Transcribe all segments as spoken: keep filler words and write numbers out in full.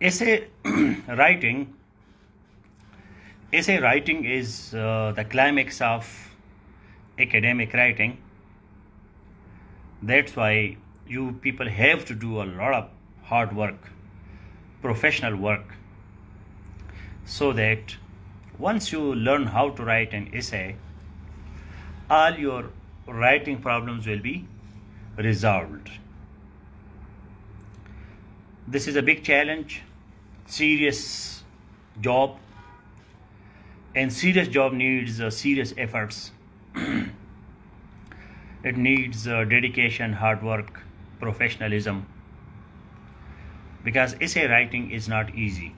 Essay writing. Essay writing is uh, the climax of academic writing. That's why you people have to do a lot of hard work, professional work, so that once you learn how to write an essay, all your writing problems will be resolved. This is a big challenge, serious job, and serious job needs uh, serious efforts. It needs uh, dedication, hard work, professionalism, because essay writing is not easy.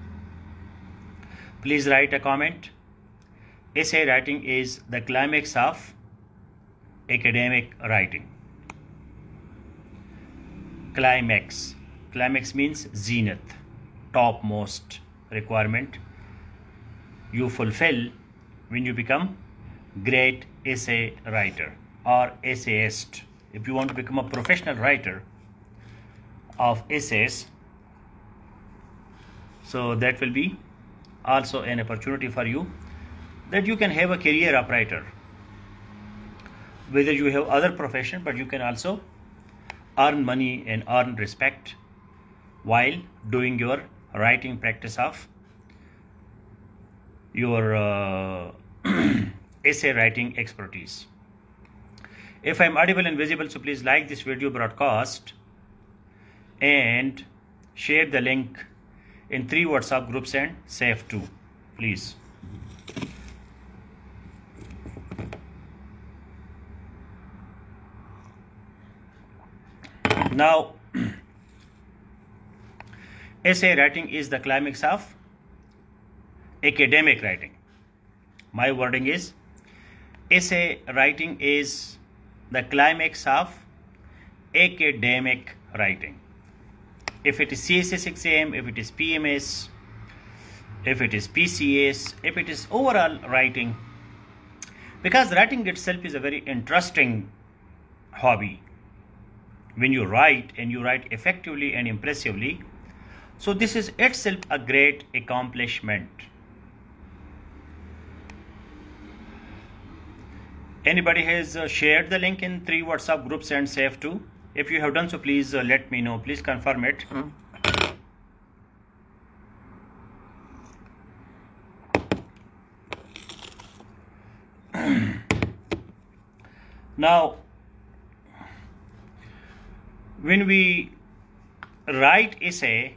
Please write a comment. Essay writing is the climax of academic writing. Climax. Climax means zenith, topmost requirement you fulfill when you become great essay writer or essayist. If you want to become a professional writer of essays, so that will be also an opportunity for you, that you can have a career of writer. Whether you have other profession, but you can also earn money and earn respect while doing your writing practice of your uh, essay writing expertise. If I'm audible and visible, so please like this video broadcast and share the link in three WhatsApp groups and save two, please. Now, essay writing is the climax of academic writing. My wording is, essay writing is the climax of academic writing. If it is C S S exam, if it is P M S, if it is P C S, if it is overall writing, because writing itself is a very interesting hobby. When you write and you write effectively and impressively, so this is itself a great accomplishment. Anybody has uh, shared the link in three WhatsApp groups and save two? If you have done so, please uh, let me know. Please confirm it. Now, when we write essay,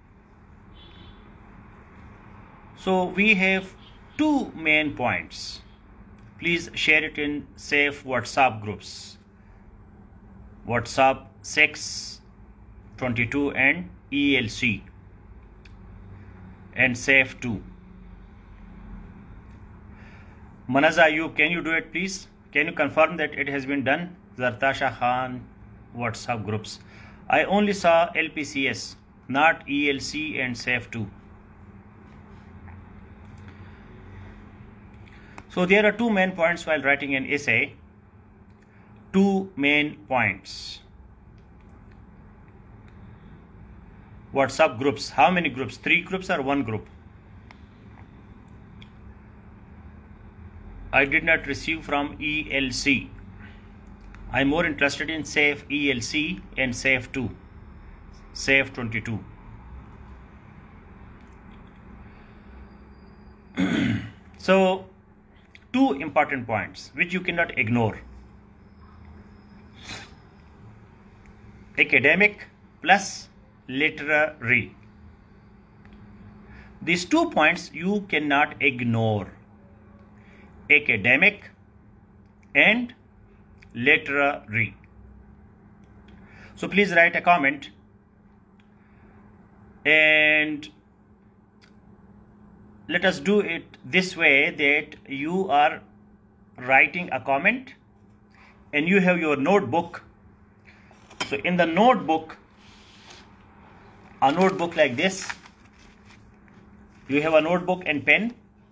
so we have two main points. Please share it in safe WhatsApp groups. WhatsApp six, twenty-two and E L C and safe two. Manaza, you can you do it, please? Can you confirm that it has been done? Zartasha Khan, WhatsApp groups. I only saw L P C S, not E L C and safe two. So there are two main points while writing an essay. Two main points. WhatsApp groups. How many groups? Three groups or one group? I did not receive from E L C. I'm more interested in safe E L C and safe two. safe twenty-two. So, two important points which you cannot ignore. Academic plus literary. These two points you cannot ignore. Academic and literary. So please write a comment and let us do it this way, that you are writing a comment and you have your notebook. So in the notebook, a notebook like this, you have a notebook and pen,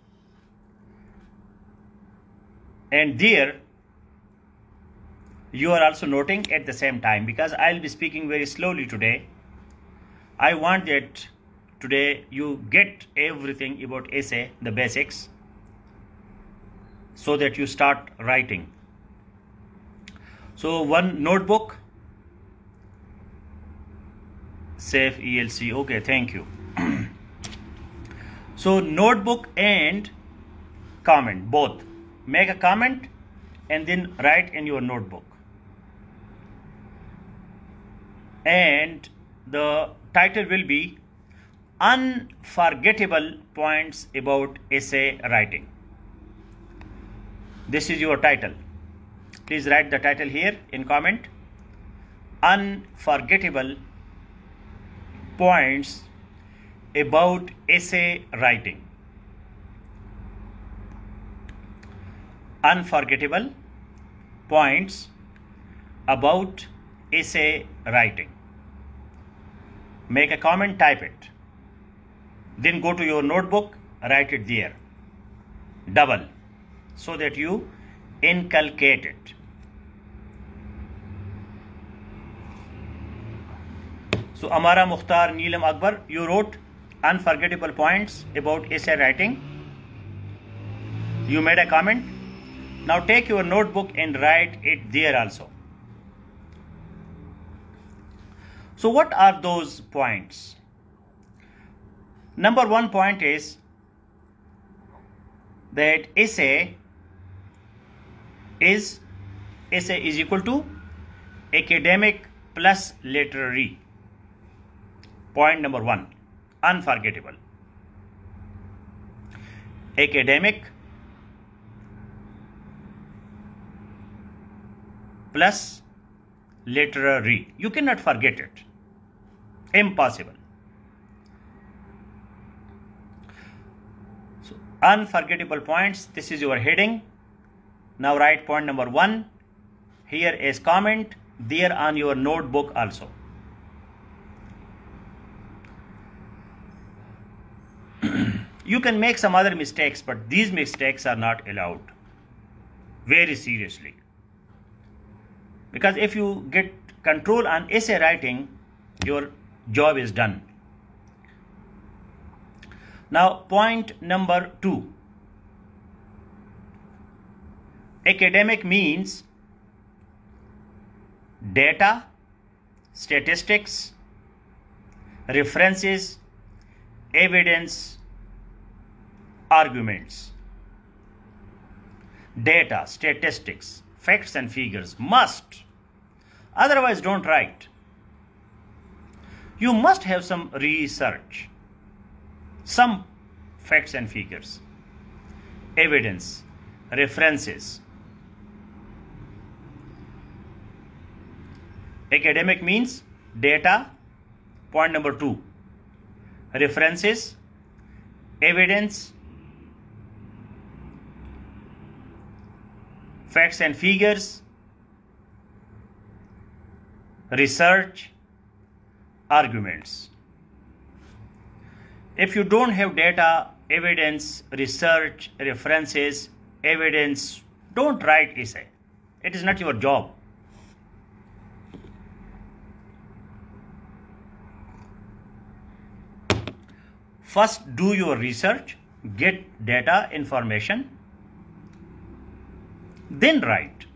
and there you are also noting at the same time, because I'll be speaking very slowly today. I want that today you get everything about essay, the basics, so that you start writing. So one notebook, save E L C. Okay, thank you. So notebook and comment, both. Make a comment and then write in your notebook. And the title will be Unforgettable Points About Essay Writing. This is your title. Please write the title here in comment. Unforgettable Points About Essay Writing. Unforgettable Points About Essay Writing. Make a comment, type it. Then go to your notebook, write it there. Double, so that you inculcate it. So Amara Mukhtar Neelam Akbar, you wrote unforgettable points about essay writing. You made a comment. Now take your notebook and write it there also. So what are those points? Number one point is that essay is essay is equal to academic plus literary. Point number one, unforgettable. Academic plus literary. You cannot forget it. Impossible. So, unforgettable points. This is your heading. Now write point number one here as comment there on your notebook also. You can make some other mistakes, but these mistakes are not allowed. Very seriously. Because if you get control on essay writing, your job is done. Now, point number two. Academic means data, statistics, references, evidence, arguments. Data, statistics, facts and figures must. Otherwise, don't write. You must have some research, some facts and figures, evidence, references. Academic means data, point number two. References, evidence, facts and figures, research, arguments. If you don't have data, evidence, research, references, evidence, don't write essay. It is not your job. First, do your research, get data, information, then write.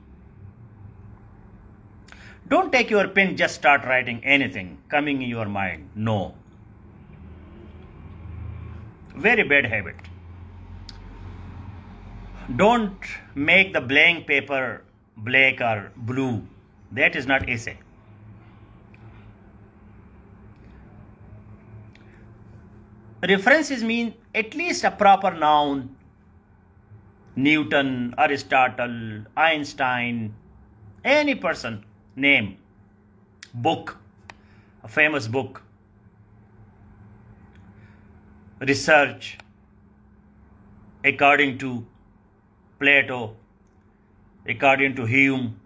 Don't take your pen, just start writing anything coming in your mind. No. Very bad habit. Don't make the blank paper black or blue. That is not essay. References mean at least a proper noun. Newton, Aristotle, Einstein, any person, name, book, a famous book, research, according to Plato, according to Hume,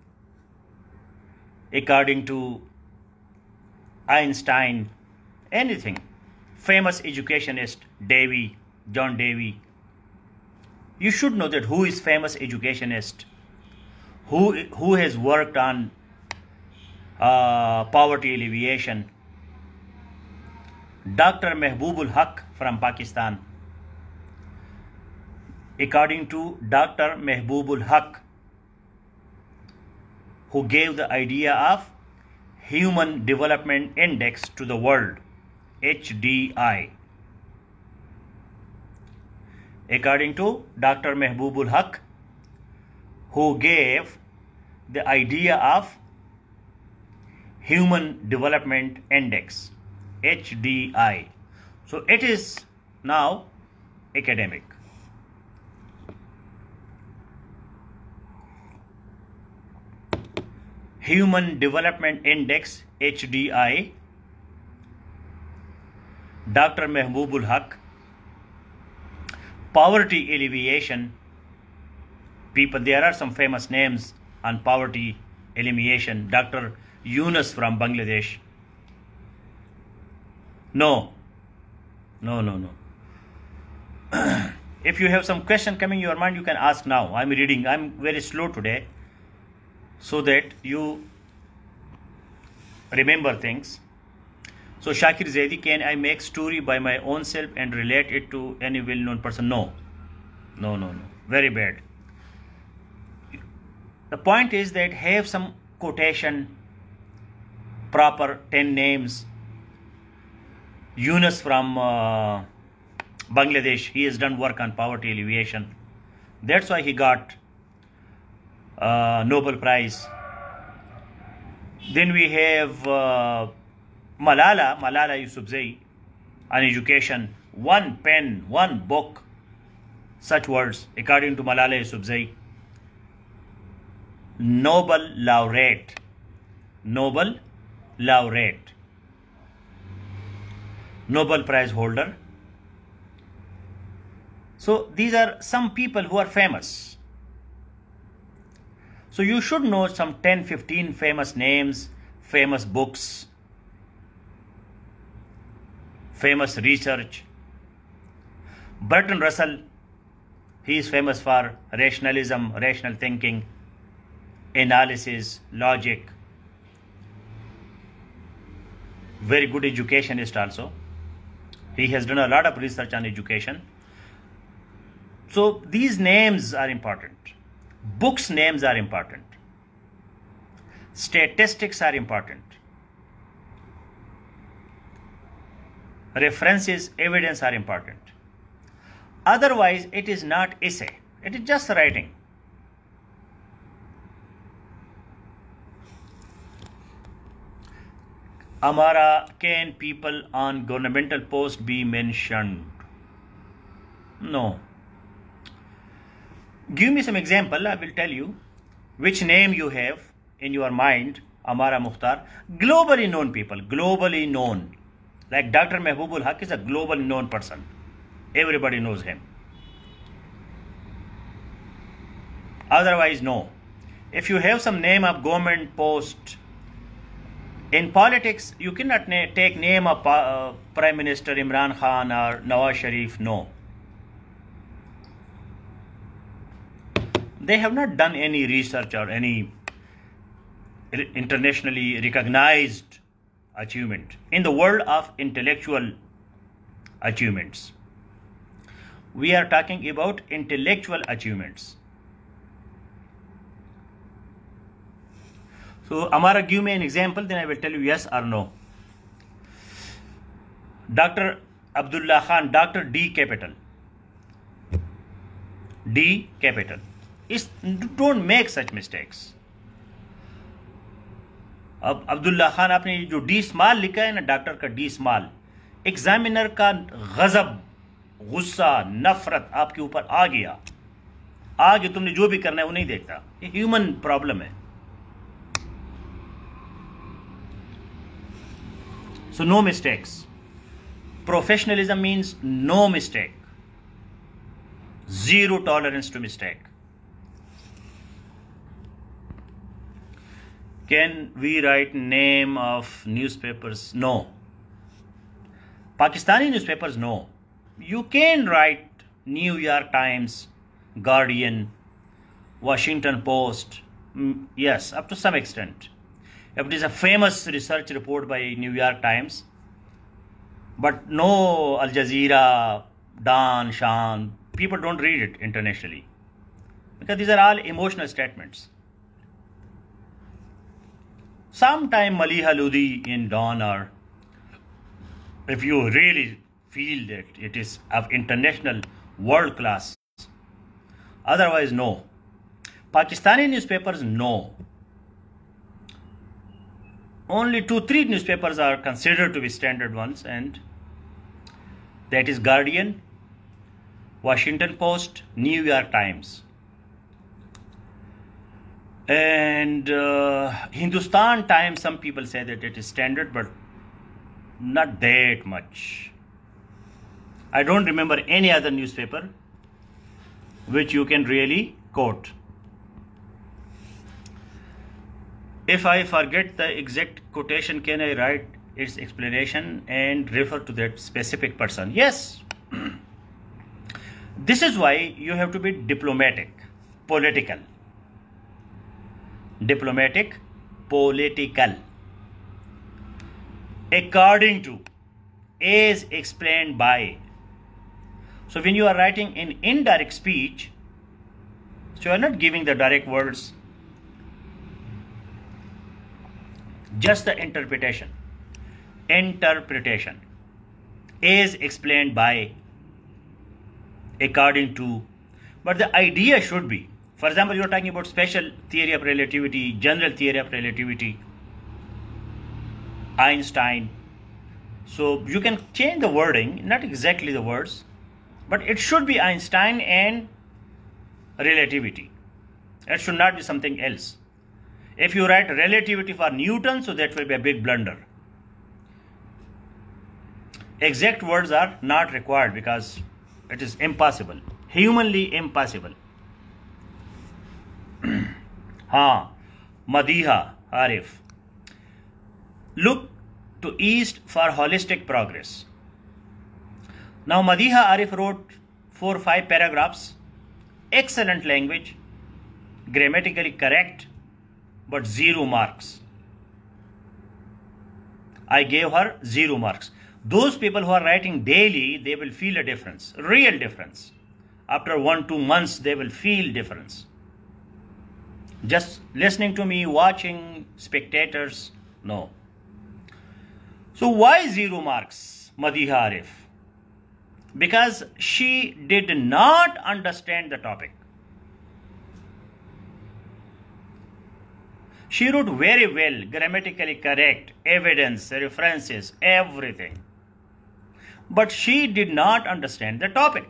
according to Einstein, anything. Famous educationist, Davy, John Davy. You should know that who is famous educationist, who, who has worked on uh, poverty alleviation, Doctor Mehboobul Haq from Pakistan. According to Doctor Mehboobul Haq, who gave the idea of Human Development Index to the world, H D I. According to Doctor Mehboobul Haq, who gave the idea of Human Development Index, H D I. So it is now academic. Human Development Index, H D I, Doctor Mehboobul Haq. Poverty alleviation, people, there are some famous names on poverty elimination. Doctor Yunus from Bangladesh. No, no, no, no. If you have some question coming in your mind, you can ask now. I'm reading, I'm very slow today, so that you remember things. So Shakir Zaidi, can I make story by my own self and relate it to any well-known person? No, no, no, no, very bad. The point is that have some quotation, proper ten names. Yunus from uh, Bangladesh, he has done work on poverty alleviation. That's why he got uh, Nobel Prize. Then we have uh, Malala, Malala Yousafzai, on education. One pen, one book, such words, according to Malala Yousafzai. Nobel laureate, Nobel laureate, Nobel Prize holder. So these are some people who are famous. So you should know some ten, fifteen famous names, famous books, famous research. Bertrand Russell, he is famous for rationalism, rational thinking, analysis, logic. Very good educationist also. He has done a lot of research on education. So these names are important. Books names are important. Statistics are important. References, evidence are important. Otherwise, it is not essay. It is just writing. Amara, can people on governmental post be mentioned? No. Give me some example. I will tell you which name you have in your mind. Amara Mukhtar. Globally known people. Globally known. Like Doctor Mehboobul Haq is a globally known person. Everybody knows him. Otherwise, no. If you have some name of government post, in politics, you cannot na take name of uh, Prime Minister Imran Khan or Nawaz Sharif. No. They have not done any research or any internationally recognized achievement in the world of intellectual achievements. We are talking about intellectual achievements. So, Amara, give me an example, then I will tell you yes or no. Doctor Abdullah Khan, Doctor D capital. D capital. Is, don't make such mistakes. अब अब्दुल्ला खान आपने जो D small लिखा है ना, doctor का D small, examiner का गजब, गुस्सा, नफरत आपके ऊपर आ गया, आगे तुमने जो भी करना है वो नहीं देखता. ये ह्यूमन प्रॉब्लम है. So no mistakes. Professionalism means no mistake. Zero tolerance to mistake. Can we write name of newspapers? No. Pakistani newspapers? No. You can write New York Times, Guardian, Washington Post. Yes, up to some extent. If it is a famous research report by New York Times, But no Al Jazeera, Dan, Shan, people don't read it internationally because these are all emotional statements. Sometime Maliha Ludi in Dawn, or if you really feel that it is of international world class. Otherwise, no. Pakistani newspapers, no. Only two, three newspapers are considered to be standard ones, and that is Guardian, Washington Post, New York Times. And uh, Hindustan Times, some people say that it is standard, but not that much. I don't remember any other newspaper which you can really quote. If I forget the exact quotation, can I write its explanation and refer to that specific person? Yes. This is why you have to be diplomatic, political. Diplomatic, political. According to, as explained by. So when you are writing in indirect speech, so you are not giving the direct words, just the interpretation. Interpretation. As explained by, according to. But the idea should be, for example, you are talking about special theory of relativity, general theory of relativity, Einstein. So you can change the wording, not exactly the words, but it should be Einstein and relativity. It should not be something else. If you write relativity for Newton, so that will be a big blunder. Exact words are not required because it is impossible, humanly impossible. Ha, Madiha Arif. Look to East for holistic progress. Now Madiha Arif wrote four or five paragraphs, excellent language, grammatically correct, but zero marks. I gave her zero marks. Those people who are writing daily, they will feel a difference, real difference. After one, two months, they will feel difference. Just listening to me, watching, spectators, no. So why zero marks, Madiha Arif? Because she did not understand the topic. She wrote very well, grammatically correct, evidence, references, everything. But she did not understand the topic.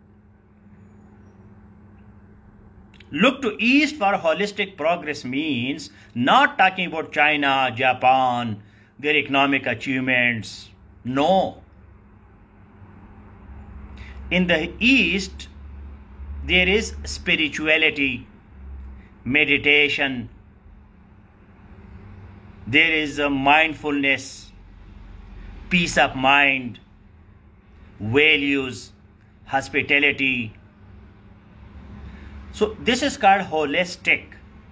Look to East for holistic progress means not talking about China, Japan, their economic achievements. No. In the East, there is spirituality, meditation, there is a mindfulness, peace of mind, values, hospitality. So this is called holistic.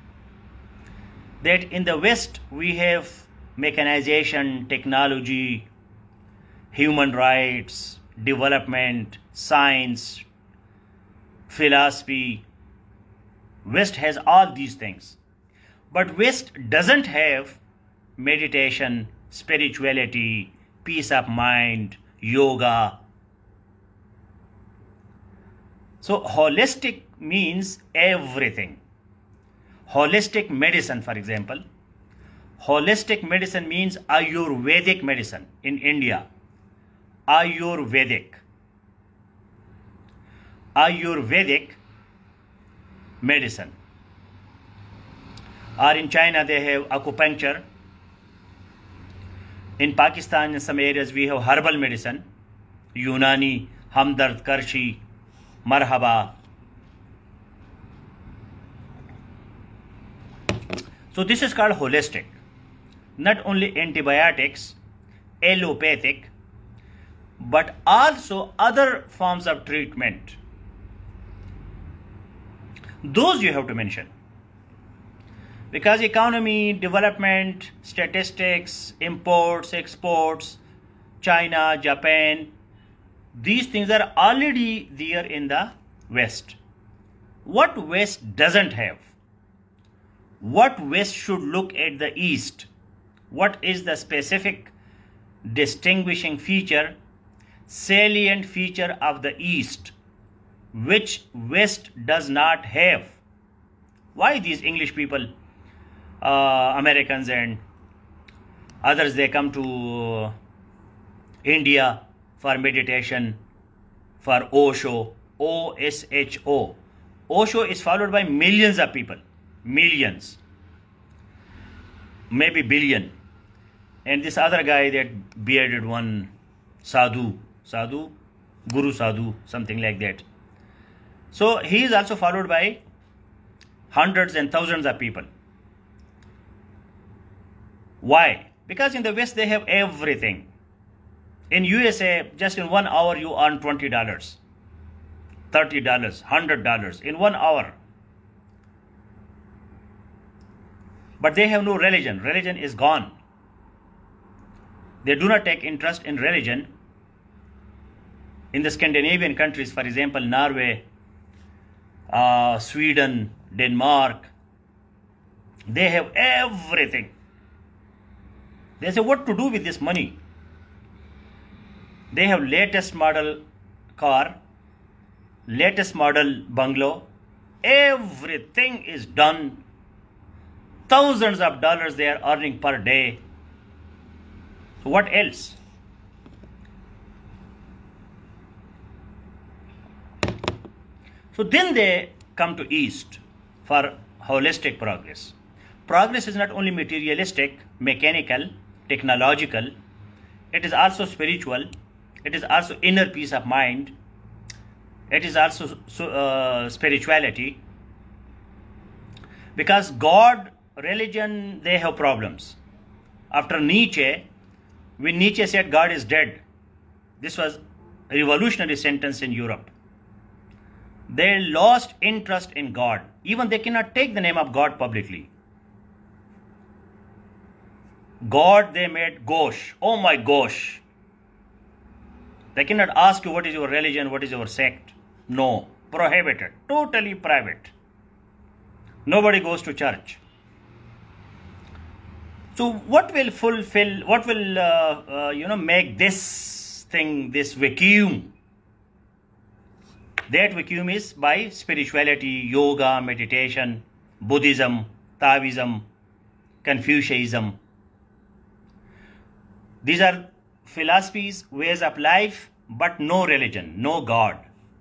That in the West we have mechanization, technology, human rights, development, science, philosophy. West has all these things. But West doesn't have meditation, spirituality, peace of mind, yoga. So holistic means everything. Holistic medicine, for example. Holistic medicine means Ayurvedic medicine in India. Ayurvedic. Ayurvedic medicine. Or in China they have acupuncture. In Pakistan, in some areas we have herbal medicine. Unani, Hamdard, Karshi, Marhaba. So this is called holistic. Not only antibiotics, allopathic, but also other forms of treatment. Those you have to mention. Because economy, development, statistics, imports, exports, China, Japan, these things are already there in the West. What West doesn't have? What West should look at the East? What is the specific distinguishing feature, salient feature of the East, which West does not have? Why these English people, uh, Americans and others, they come to India for meditation, for Osho, O S H O. Osho is followed by millions of people, millions, maybe billion. And this other guy, that bearded one, Sadhu, Sadhu, Guru Sadhu, something like that. So he is also followed by hundreds and thousands of people. Why? Because in the West they have everything. In U S A, just in one hour you earn twenty dollars, thirty dollars, one hundred dollars in one hour. But they have no religion. Religion is gone. They do not take interest in religion. In the Scandinavian countries, for example, Norway, uh, Sweden, Denmark, they have everything. They say, what to do with this money? They have latest model car, latest model bungalow. Everything is done. Thousands of dollars they are earning per day. So what else? So then they come to East for holistic progress. Progress is not only materialistic, mechanical, technological. It is also spiritual. It is also inner peace of mind. It is also uh, spirituality. Because God, religion, they have problems. After Nietzsche, when Nietzsche said God is dead, this was a revolutionary sentence in Europe. They lost interest in God. Even they cannot take the name of God publicly. God they made Ghosh. Oh my gosh. They cannot ask you what is your religion, what is your sect. No, prohibited, totally private. Nobody goes to church. So what will fulfill, what will, uh, uh, you know, make this thing, this vacuum? That vacuum is by spirituality, yoga, meditation, Buddhism, Taoism, Confucianism. These are philosophies, ways of life, but no religion, no God.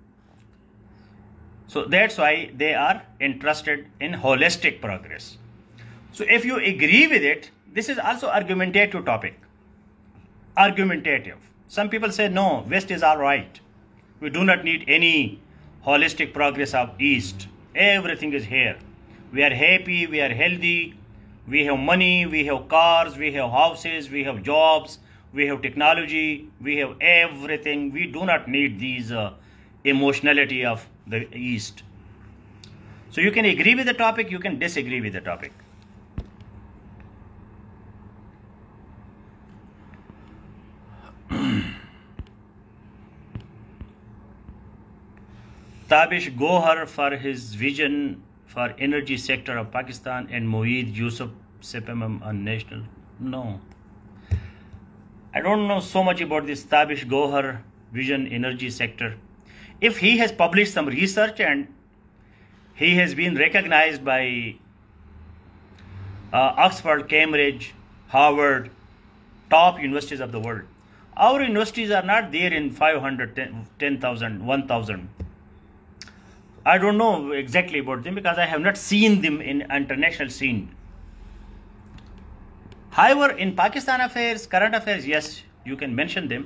So that's why they are interested in holistic progress. So if you agree with it, this is also argumentative topic. Argumentative. Some people say, no, West is all right. We do not need any holistic progress of East. Everything is here. We are happy, we are healthy, we have money, we have cars, we have houses, we have jobs, we have technology, we have everything. We do not need these uh, emotionality of the East. So you can agree with the topic, you can disagree with the topic. Tabish Gohar for his vision for energy sector of Pakistan and Moeed Yusuf C P M on national. No. I don't know so much about this Tabish Gohar vision energy sector. If he has published some research and he has been recognized by uh, Oxford, Cambridge, Harvard, top universities of the world. Our universities are not there in five hundred, ten thousand, one thousand. I don't know exactly about them because I have not seen them in international scene. However, in Pakistan affairs, current affairs, yes, you can mention them.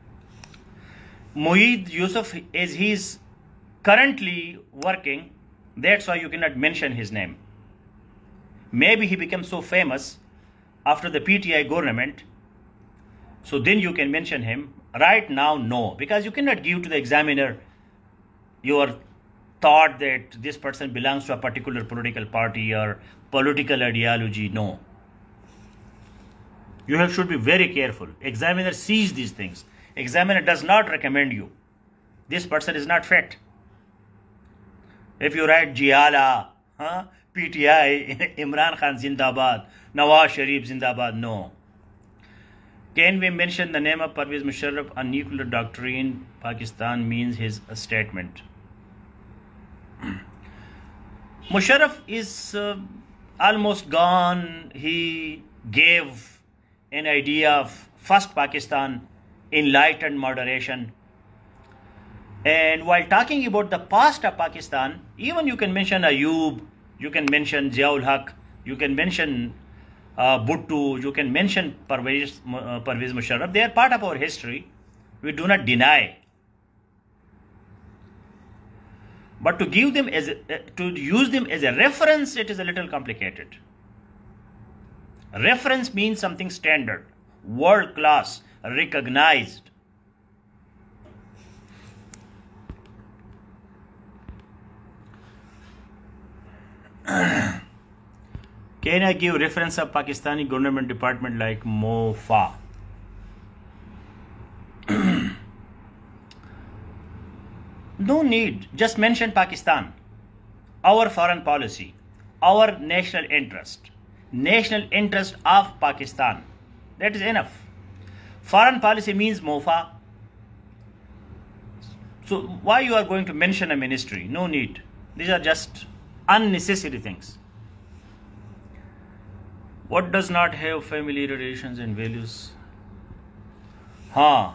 Moeed Yusuf is he's currently working, that's why you cannot mention his name. Maybe he became so famous after the P T I government, so then you can mention him. Right now, no, because you cannot give to the examiner your thought that this person belongs to a particular political party or political ideology. No. You have, should be very careful. Examiner sees these things. Examiner does not recommend you. This person is not fit. If you write Jiala, huh? P T I, Imran Khan Zindabad, Nawaz Sharif Zindabad, no. Can we mention the name of Parvez Musharraf? A nuclear doctrine Pakistan means his statement. Musharraf is uh, almost gone. He gave an idea of first Pakistan, enlightened moderation. And while talking about the past of Pakistan, even you can mention Ayub, you can mention Ziaul Haq, you can mention uh, Bhutto, you can mention Parvez, uh, Parvez Musharraf. They are part of our history. We do not deny. But to give them as a, uh, to use them as a reference, it is a little complicated. Reference means something standard, world class, recognized. Can I give reference of Pakistani government department like MOFA? No need. Just mention Pakistan, our foreign policy, our national interest, national interest of Pakistan. That is enough. Foreign policy means MOFA. So why you are going to mention a ministry? No need. These are just unnecessary things. What does not have family relations and values? Huh.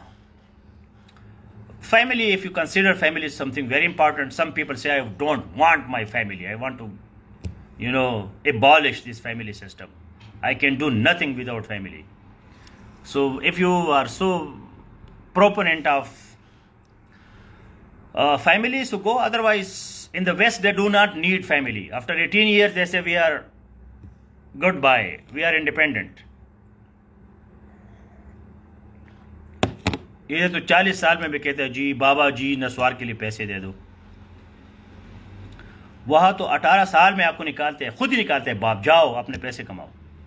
Family, if you consider family is something very important, some people say, I don't want my family. I want to, you know, abolish this family system. I can do nothing without family. So if you are so proponent of uh, family, so go. Otherwise, in the West, they do not need family. After eighteen years, they say, we are goodbye. We are independent. ये तो चालीस साल में भी कहते हैं जी बाबा जी नस्वार के लिए पैसे दे दो. वहां तो अठारह साल में आपको निकालते हैं, खुद ही निकालते हैं, बाप जाओ अपने पैसे कमाओ.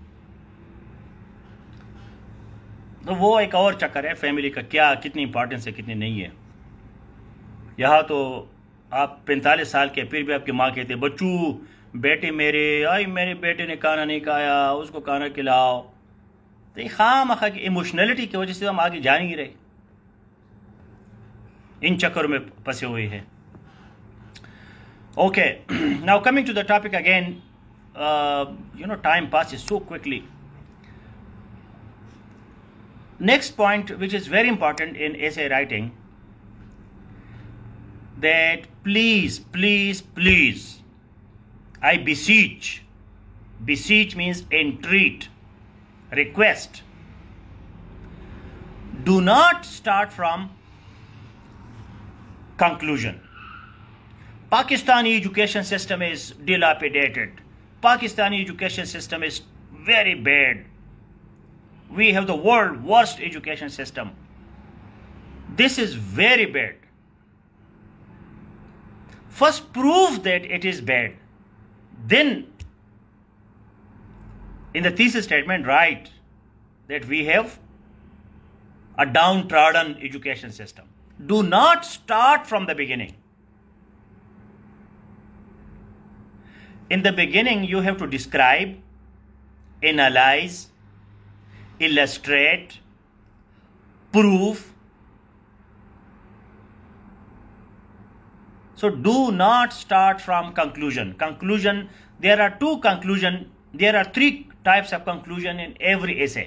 तो वो एक और चक्कर है फैमिली का, क्या कितनी इंपॉर्टेंस है कितनी नहीं है. यहाँ तो आप पैंतालीस साल के फिर भी आपकी माँ कहते हैं बच्चू बेटे मेरे, आई मेरे बेटे ने खाना नहीं खाया, उसको खाना खिलाओ. तो ये खाम खा की इमोशनलिटी की वजह से हम आगे जा नहीं रहे, इन चक्कर में फंसे हुए हैं. Okay, now coming to the topic again. You know time passes so quickly. Next point, which is very important in essay writing, that please, please, please, I beseech, beseech means entreat, request, do not start from conclusion. Pakistani education system is dilapidated. Pakistani education system is very bad. We have the world's worst education system. This is very bad. First prove that it is bad. Then, in the thesis statement, write that we have a downtrodden education system. Do not start from the beginning. In the beginning, you have to describe, analyze, illustrate, prove. So do not start from conclusion. Conclusion, there are two conclusion, there are three types of conclusion in every essay.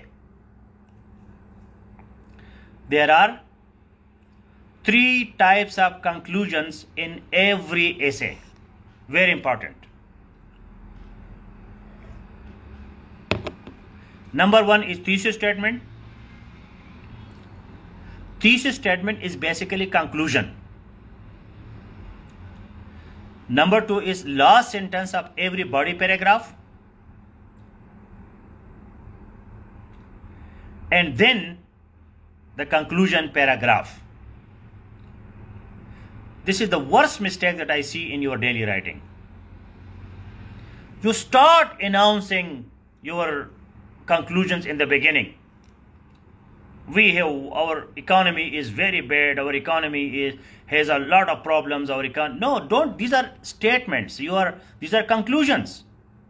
There are three types of conclusions in every essay. Very important. Number one is thesis statement. Thesis statement is basically conclusion. Number two is last sentence of every body paragraph. And then the conclusion paragraph. This is the worst mistake that I see in your daily writing. You start announcing your conclusions in the beginning. we have, our economy is very bad, our economy is has a lot of problems, our econ no, don't, these are statements, you are, these are conclusions.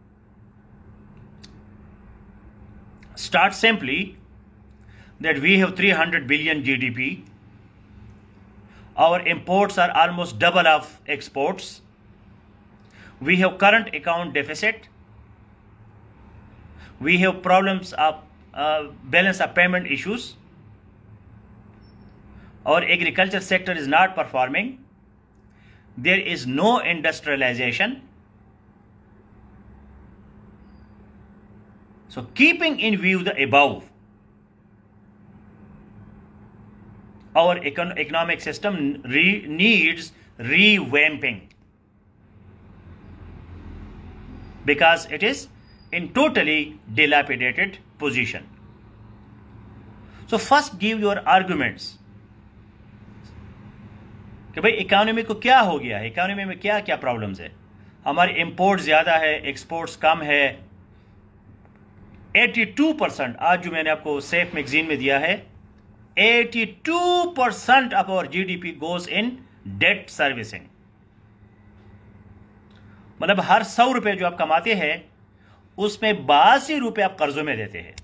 Start simply that we have three hundred billion G D P, our imports are almost double of exports, we have current account deficit, we have problems of uh, balance of payment issues, our agriculture sector is not performing, there is no industrialization. So keeping in view the above, our econ economic system re needs revamping because it is in totally dilapidated position. So first give your arguments कि भाई economy को क्या हो गया है, economy में क्या क्या प्रॉब्लम्स है, हमारे इंपोर्ट ज़्यादा है, एक्सपोर्ट्स कम है, बयासी परसेंट आज जो मैंने आपको सेफ मैगजीन में दिया है, बयासी percent of our GDP goes in debt servicing, मतलब हर सौ रुपए जो आप कमाते हैं उसमें बासी रुपए आप कर्जों में देते हैं।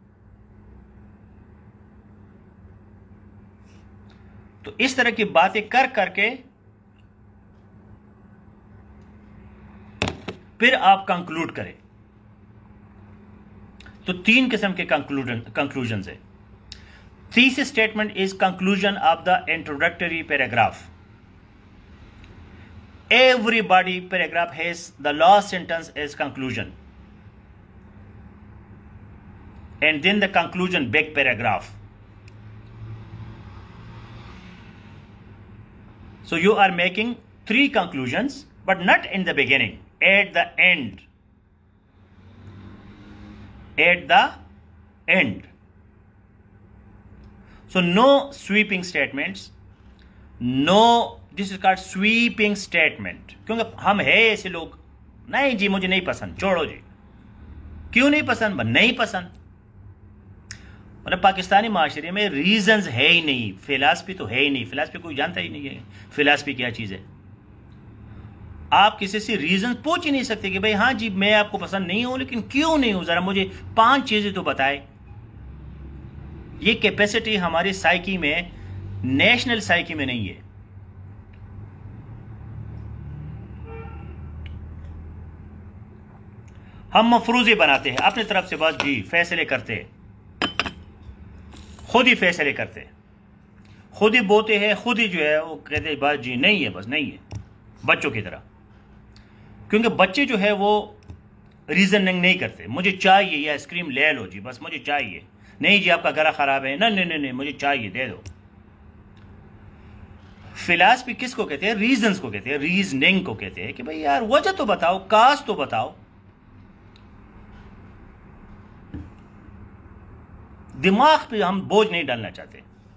तो इस तरह की बातें कर करके फिर आप कंक्लूड करें। तो तीन किस्म के कंक्लूजन कंक्लूजन है। Thesis statement is conclusion of the introductory paragraph. Everybody paragraph has the last sentence as conclusion, and then the conclusion big paragraph. So you are making three conclusions, but not in the beginning, at the end. At the end. So no sweeping statements, no, this is called sweeping statement. क्योंकि हम है ऐसे लोग, नहीं जी मुझे नहीं पसंद, छोड़ो जी। क्यों नहीं पसंद? नहीं पसंद। मतलब पाकिस्तानी माशरे में रीजंस है ही नहीं, फिलासफी तो है ही नहीं, फिलासफी कोई जानता ही नहीं है फिलासफी क्या चीज़ है। आप किसी से रीजन पूछ ही नहीं सकते कि भाई हाँ जी मैं आपको पसंद नहीं हूं, लेकिन क्यों नहीं हूं, जरा मुझे पांच चीजें तो बताए। ये कैपेसिटी हमारी साइकी में, नेशनल साइकी में नहीं है। हम मफरूजे बनाते हैं अपनी तरफ से, बस जी फैसले करते हैं, खुद ही फैसले करते हैं, खुद ही बोते हैं, खुद ही जो है वो कहते हैं बस जी नहीं है, बस नहीं है, बच्चों की तरह। क्योंकि बच्चे जो है वो रीजनिंग नहीं करते, मुझे चाहिए ये आइसक्रीम ले लो जी, बस मुझे चाहिए, नहीं जी आपका गला खराब है, नहीं नहीं नहीं मुझे चाहिए दे दो। फिलासफी किसको कहते हैं? रीजंस को कहते हैं, रीजनिंग को कहते हैं कि भाई यार वजह तो बताओ, काज तो बताओ। दिमाग पे हम बोझ नहीं डालना चाहते।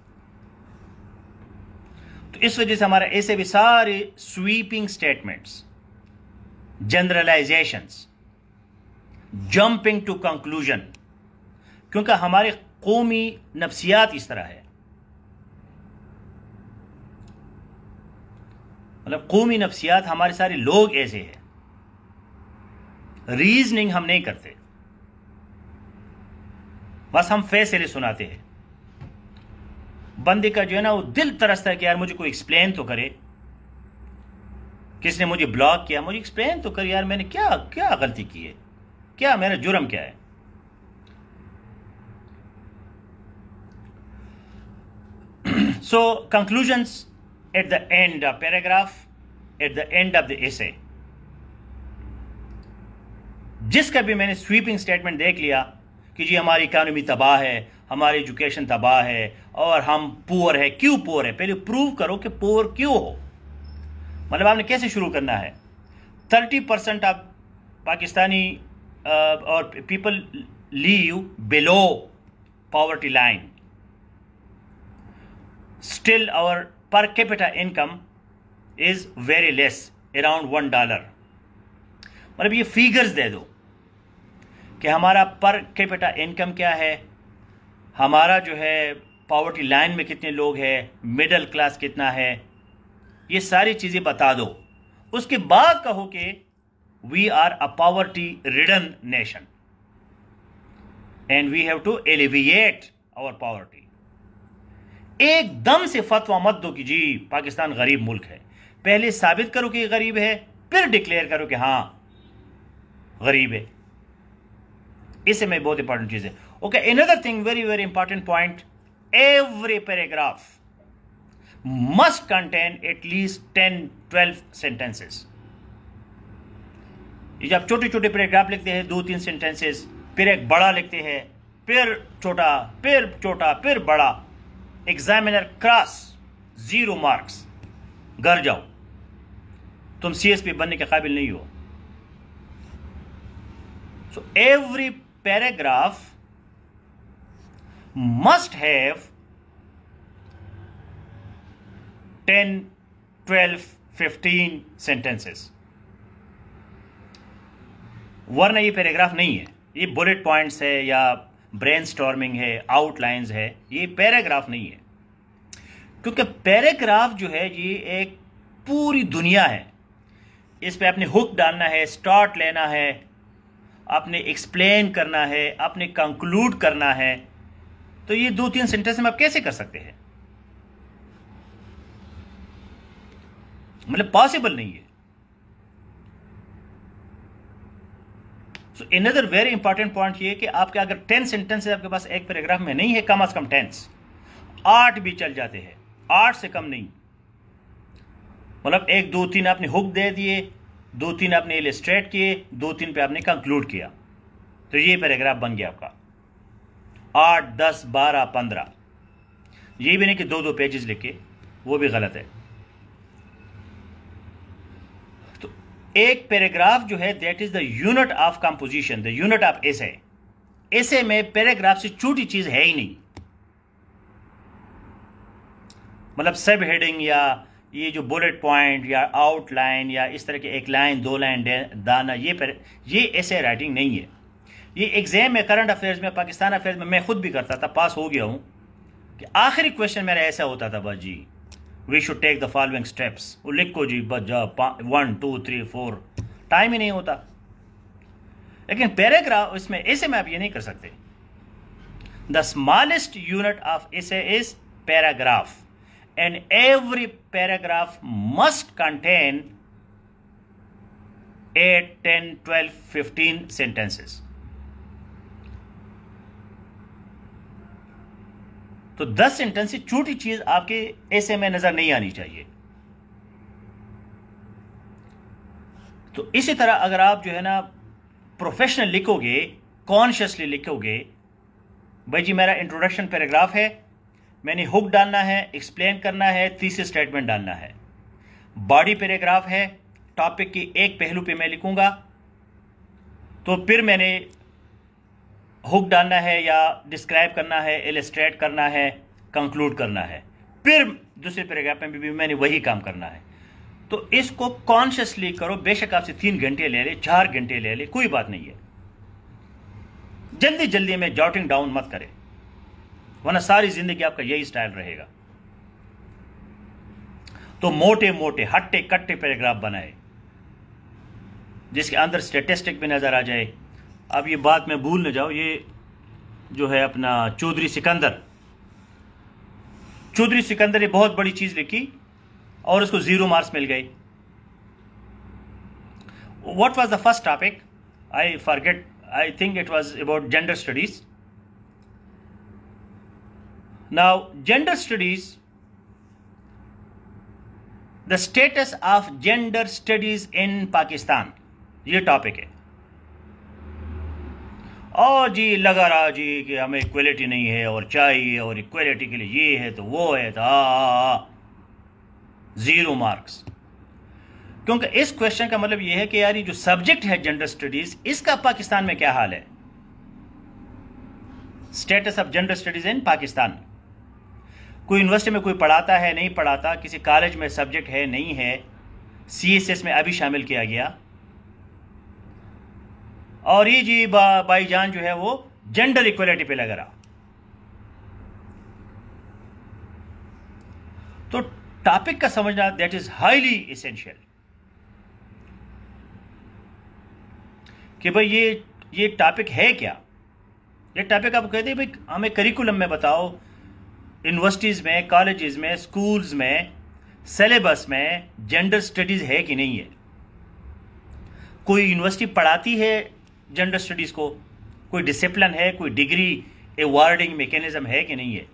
तो इस वजह से हमारा ऐसे भी सारे sweeping statements, generalizations, jumping to conclusion, क्योंकि हमारे कौमी नफ्सियात इस तरह है, मतलब कौमी नफ्सियात हमारे सारे लोग ऐसे हैं, रीजनिंग हम नहीं करते, बस हम फैसले सुनाते हैं। बंदे का जो है ना वो दिल तरसता है कि यार मुझे कोई एक्सप्लेन तो करे, किसने मुझे ब्लॉक किया, मुझे एक्सप्लेन तो करे यार, मैंने क्या क्या गलती की है, क्या मेरा जुर्म क्या है। So conclusions at the end of paragraph, at the end of the essay. जिसका भी मैंने स्वीपिंग स्टेटमेंट देख लिया कि जी हमारी इकोनॉमी तबाह है, हमारी एजुकेशन तबाह है और हम पुअर है, क्यों पुअर है, पहले प्रूव करो कि पुअर क्यों हो। मतलब आपने कैसे शुरू करना है? थर्टी परसेंट ऑफ पाकिस्तानी और people live below poverty line, still our per capita income is very less, around one dollar. मतलब ये फिगर्स दे दो कि हमारा पर कैपिटा इनकम क्या है, हमारा जो है पॉवर्टी लाइन में कितने लोग हैं, मिडिल क्लास कितना है, ये सारी चीज़ें बता दो। उसके बाद कहो कि we are a poverty ridden nation and we have to alleviate our poverty. एकदम से फतवा मत दो कि जी पाकिस्तान गरीब मुल्क है। पहले साबित करो कि गरीब है, फिर डिक्लेयर करो कि हां गरीब है। इससे में बहुत इंपॉर्टेंट चीज है। Okay, another thing, very very important point, every paragraph must contain at least ten twelve sentences. जब छोटे छोटे पैराग्राफ लिखते हैं, दो तीन सेंटेंसेस, फिर एक बड़ा लिखते हैं, फिर छोटा, फिर छोटा, फिर बड़ा, एग्जामिनर क्रॉस, जीरो मार्क्स, घर जाओ, तुम सीएसपी बनने के काबिल नहीं हो। So every paragraph must have ten twelve fifteen sentences, वरना ये पैराग्राफ नहीं है, ये बुलेट पॉइंट्स है या ब्रेनस्टॉर्मिंग है, आउटलाइंस है, ये पैराग्राफ नहीं है। क्योंकि पैराग्राफ जो है ये एक पूरी दुनिया है, इस पे आपने हुक डालना है, स्टार्ट लेना है, आपने एक्सप्लेन करना है, आपने कंक्लूड करना है। तो ये दो तीन सेंटेंस में आप कैसे कर सकते हैं? मतलब पॉसिबल नहीं है। So another very important point ये कि आपके अगर टेन सेंटेंसेस आपके पास एक पैराग्राफ में नहीं है, कम अज कम टेंस, आठ भी चल जाते हैं, आठ से कम नहीं। मतलब एक दो तीन आपने हुक दे दिए, दो तीन आपने इलस्ट्रेट किए, दो तीन पे आपने कंक्लूड किया, तो ये पैराग्राफ बन गया आपका। आठ, दस, बारह, पंद्रह, ये भी नहीं कि दो दो पेजेस लिखे, वो भी गलत है। तो एक पैराग्राफ जो है that is the unit of composition, the unit of essay. Essay में पैराग्राफ से छोटी चीज है ही नहीं। मतलब सब हेडिंग या ये जो बुलेट पॉइंट या आउटलाइन या इस तरह के एक लाइन दो लाइन दाना, ये पर ये ऐसे राइटिंग नहीं है। ये एग्जाम में, करंट अफेयर्स में, पाकिस्तान अफेयर्स में मैं खुद भी करता था, पास हो गया हूं, कि आखिरी क्वेश्चन मेरा ऐसा होता था, बस जी we should take the following steps, वो लिखो जी, बस जा one two three four, time ही नहीं होता। लेकिन पैराग्राफ इसमें ऐसे में आप ये नहीं कर सकते। The smallest unit of essay is paragraph and every paragraph must contain eight, ten, twelve, fifteen sentences. तो दस सेंटेंस से छोटी चीज आपके ऐसे में नजर नहीं आनी चाहिए। तो इसी तरह अगर आप जो है ना प्रोफेशनल लिखोगे, कॉन्शियसली लिखोगे, भाई जी मेरा इंट्रोडक्शन पैराग्राफ है, मैंने हुक डालना है, एक्सप्लेन करना है, थीसिस स्टेटमेंट डालना है, बॉडी पैराग्राफ है, टॉपिक की एक पहलू पे मैं लिखूंगा, तो फिर मैंने हुक डालना है या डिस्क्राइब करना है, इलस्ट्रेट करना है, कंक्लूड करना है, फिर दूसरे पैराग्राफ में भी मैंने वही काम करना है। तो इसको कॉन्शियसली करो, बेशक आपसे तीन घंटे ले ले, चार घंटे ले ले, कोई बात नहीं है। जल्दी जल्दी में जॉटिंग डाउन मत करें, वरना सारी जिंदगी आपका यही स्टाइल रहेगा। तो मोटे मोटे हट्टे कट्टे पैराग्राफ बनाए जिसके अंदर स्टैटिस्टिक भी नजर आ जाए। अब ये बात मैं भूल न जाऊं, ये जो है अपना चौधरी सिकंदर, चौधरी सिकंदर ने बहुत बड़ी चीज लिखी और उसको जीरो मार्क्स मिल गए। What was the first topic? I forget, I think it was about gender studies. Now, gender studies, the status of gender studies in Pakistan, ये टॉपिक है। और जी लगा रहा जी कि हमें इक्वलिटी नहीं है और चाहिए, और इक्वलिटी के लिए ये है तो वो है, तो आ जीरो मार्क्स। क्योंकि इस क्वेश्चन का मतलब ये है कि यार ये जो सब्जेक्ट है जेंडर स्टडीज, इसका पाकिस्तान में क्या हाल है? Status of gender studies in Pakistan. कोई यूनिवर्सिटी में कोई पढ़ाता है, नहीं पढ़ाता, किसी कॉलेज में सब्जेक्ट है, नहीं है, सीएसएस में अभी शामिल किया गया, और ये जी बा, भाईजान जो है वो जेंडर इक्वलिटी पे लग रहा। तो टॉपिक का समझना दैट इज हाईली इसेंशियल कि भाई ये ये टॉपिक है क्या। ये टॉपिक आप कहते हैं भाई हमें करिकुलम में बताओ, यूनिवर्सिटीज़ में, कॉलेजेस में, स्कूल्स में, सिलेबस में जेंडर स्टडीज़ है कि नहीं है। कोई यूनिवर्सिटी पढ़ाती है जेंडर स्टडीज़ को, कोई डिसिप्लिन है, कोई डिग्री अवार्डिंग मैकेनिज्म है कि नहीं है।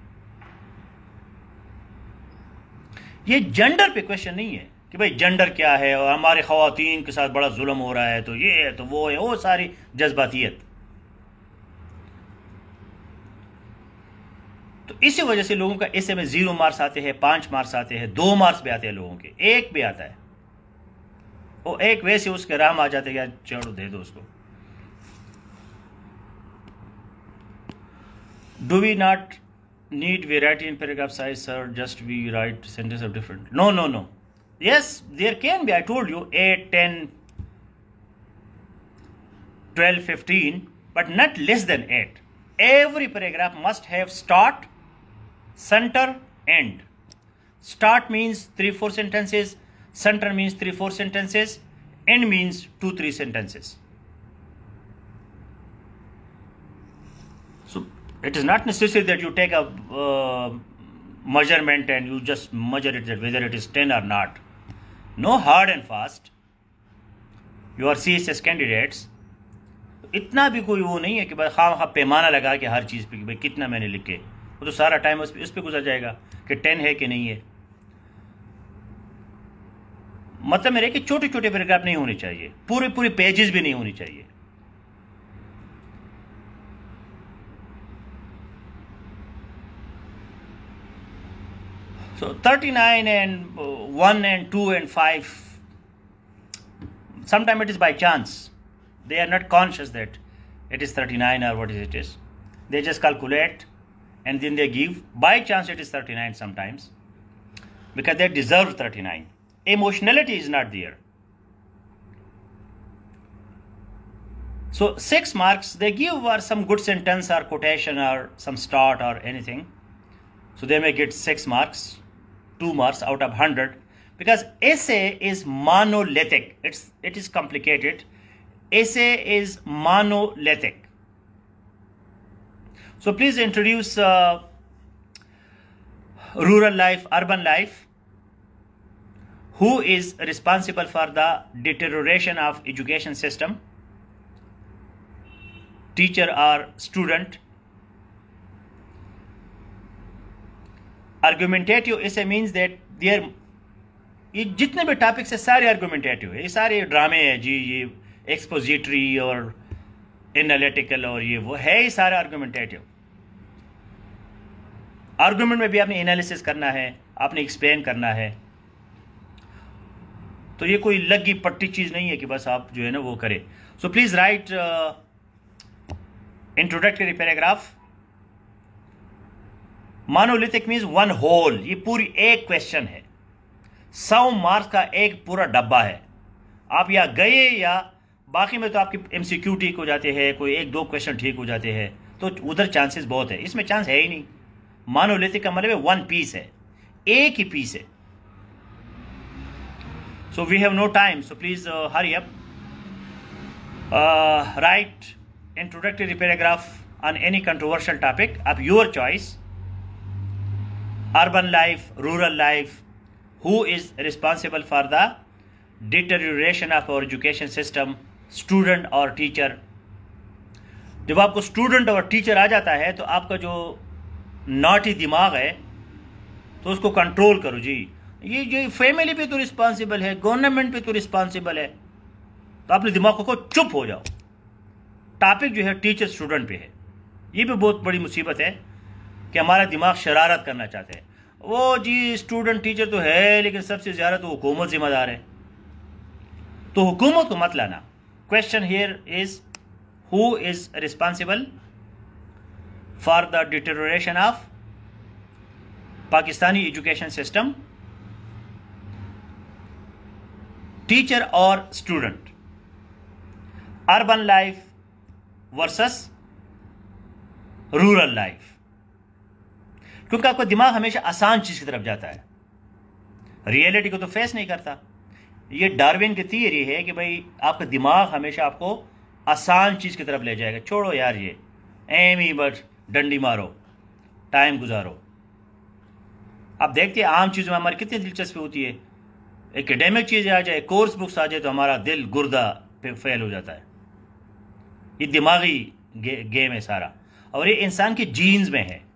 ये जेंडर पे क्वेश्चन नहीं है कि भाई जेंडर क्या है और हमारे ख़वातीन के साथ बड़ा जुल्म हो रहा है तो ये है तो वो है, वो सारी जज्बातियत। तो इसी वजह से लोगों का ऐसे में जीरो मार्क्स आते हैं, पांच मार्क्स आते हैं, दो मार्क्स भी आते हैं लोगों के, एक भी आता है वो एक वैसे उसके राम आ जाते हैं, यार चढ़ो दे दो उसको। Do we not need variety in paragraph size sir, just we write sentence of different. No no no, yes there can be, I told you eight ten twelve fifteen, but not less than eight. Every paragraph must have start, center, end. Start means three four sentences, center means three four sentences, end means two three sentences. So it is not necessary that you take a uh, measurement and you just measure it that whether it is ten or not. No hard and fast. You are C S S candidates. इतना भी कोई वो नहीं है कि भाई हाँ हाँ पैमाना लगा के हर चीज़ पे कि भाई कितना मैंने लिखे, वो तो सारा टाइम उस पे उस पे गुजर जाएगा कि टेन है कि नहीं है। मतलब मेरे कि छोटे छोटे पैराग्राफ नहीं होने चाहिए, पूरे पूरे पेजेस भी नहीं होनी चाहिए। So thirty-nine and uh, one and two and five, sometimes it is by chance. They are not conscious that it is thirty-nine or what is it is. They just calculate and then they give. By chance it is thirty-nine sometimes because they deserve thirty-nine. Emotionality is not there. So six marks they give are some good sentence or quotation or some start or anything. So they may get six marks. Two marks out of one hundred because essay is monolithic. It's it is complicated. Essay is monolithic. So please introduce uh, rural life, urban life. Who is responsible for the deterioration of education system? Teacher or student? Argumentative ऐसे means that there, ये जितने भी topics है सारे argumentative है, ये सारे ड्रामे है जी, ये एक्सपोजिटरी और एनालिटिकल और ये वो है, ये सारा आर्गुमेंटेटिव। आर्गुमेंट में भी आपने एनालिसिस करना है, आपने एक्सप्लेन करना है, तो ये कोई लगी पट्टी चीज़ नहीं है कि बस आप जो है ना वो करें। So please write introductory paragraph. Monolithic means one whole, ये पूरी एक क्वेश्चन है, सौ मार्क्स का एक पूरा डब्बा है। आप या गए या बाकी में तो आपकी एमसीक्यू ठीक हो जाते हैं, कोई एक दो क्वेश्चन ठीक हो जाते हैं, तो उधर चांसेस बहुत है, इसमें चांस है ही नहीं। मोनोलिथिक का मतलब है वन पीस है, एक ही पीस है। So we have no time, so please hurry up, write introductory paragraph on any controversial topic of your choice. Urban life, rural life, who is responsible for the deterioration of our education system, student और teacher। जब आपको student और teacher आ जाता है तो आपका जो naughty दिमाग है तो उसको कंट्रोल करो जी। ये ये फैमिली पे तो रिस्पॉन्सिबल है, गवर्नमेंट पे तो रिस्पॉन्सिबल है, तो अपने दिमाग को चुप हो जाओ। टॉपिक जो है टीचर स्टूडेंट पे है, ये भी बहुत बड़ी मुसीबत है कि हमारा दिमाग शरारत करना चाहते हैं। वो जी स्टूडेंट टीचर तो है लेकिन सबसे ज़्यादा तो हुकूमत जिम्मेदार है, तो हुकूमत को मत लाना। Question here is who is responsible for the deterioration of Pakistani education system, teacher और student. Urban life versus rural life. क्योंकि आपका दिमाग हमेशा आसान चीज की तरफ जाता है, रियलिटी को तो फेस नहीं करता। ये डार्विन की थियरी है कि भाई आपका दिमाग हमेशा आपको आसान चीज की तरफ ले जाएगा। छोड़ो यार, ये एम ही बस डंडी मारो, टाइम गुजारो। आप देखते हैं आम चीज़ों में हमारी कितनी दिलचस्पी होती है। एकेडमिक चीज़ें आ जाए, कोर्स बुक्स आ जाए तो हमारा दिल गुर्दा फेल हो जाता है। ये दिमागी गे, गेम है सारा, और ये इंसान की जीन्स में है।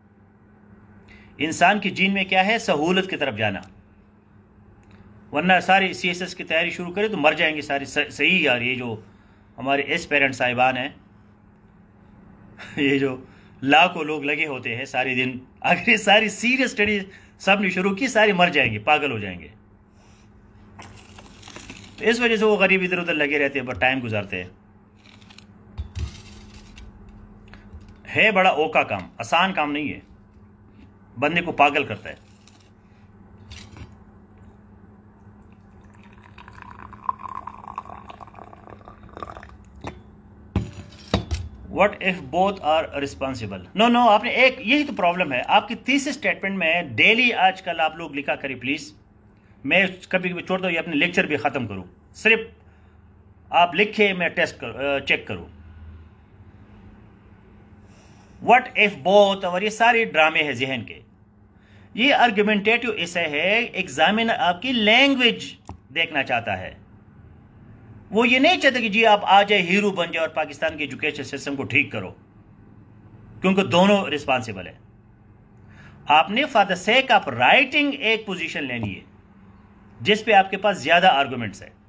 इंसान की जीन में क्या है? सहूलत की तरफ जाना। वरना सारी सी एस एस की तैयारी शुरू करें तो मर जाएंगे सारी। सही यार, ये जो हमारे एस्पिरेंट साहिबान हैं, ये जो लाखों लोग लगे होते हैं सारे दिन, अगर ये सारी सीरियस स्टडी सब ने शुरू की, सारी मर जाएंगे, पागल हो जाएंगे। तो इस वजह से वो गरीब इधर उधर लगे रहते हैं, बस टाइम गुजारते हैं। है बड़ा ओका काम, आसान काम नहीं है, बंदे को पागल करता है। What if both are responsible? No no आपने एक, यही तो प्रॉब्लम है आपकी तीसरे स्टेटमेंट में। डेली आजकल आप लोग लिखा करें प्लीज, मैं कभी कभी छोड़ता हूँ ये अपने लेक्चर भी खत्म करूँ, सिर्फ आप लिखे मैं टेस्ट कर चेक करूँ। व्हाट इफ बोथ, और ये सारे ड्रामे हैं जहन के। ये आर्गुमेंटेटिव ऐसे है, एग्जामिनर आपकी लैंग्वेज देखना चाहता है। वो ये नहीं चाहते कि जी आप आ जाए, हीरो बन जाए और पाकिस्तान के एजुकेशन सिस्टम को ठीक करो, क्योंकि दोनों रिस्पॉन्सिबल है। आपने for the sake of writing एक पोजीशन लेनी है जिस पे आपके पास ज्यादा आर्गुमेंट्स है।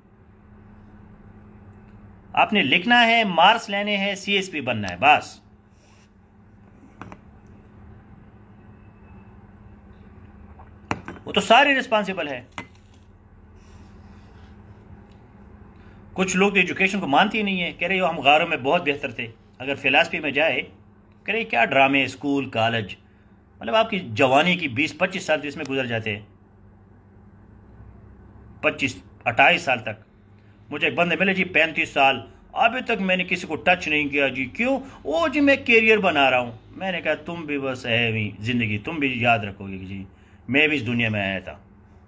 आपने लिखना है, मार्क्स लेने हैं, सीएसपी बनना है, बस। वो तो सारे रिस्पॉन्सिबल है। कुछ लोग तो एजुकेशन को मानते ही नहीं है, कह रहे हो हम गारों में बहुत बेहतर थे। अगर फिलासफी में जाए, कह रहे क्या ड्रामे, स्कूल, कॉलेज, मतलब आपकी जवानी की बीस पच्चीस साल तो इसमें गुजर जाते हैं, पच्चीस अट्ठाईस साल तक। मुझे एक बंदे मिले जी पैंतीस साल, अभी तक मैंने किसी को टच नहीं किया जी। क्यों? वो जी मैं कैरियर बना रहा हूँ। मैंने कहा तुम भी बस है भी जिंदगी, तुम भी याद रखोगे कि जी मैं भी इस दुनिया में आया था।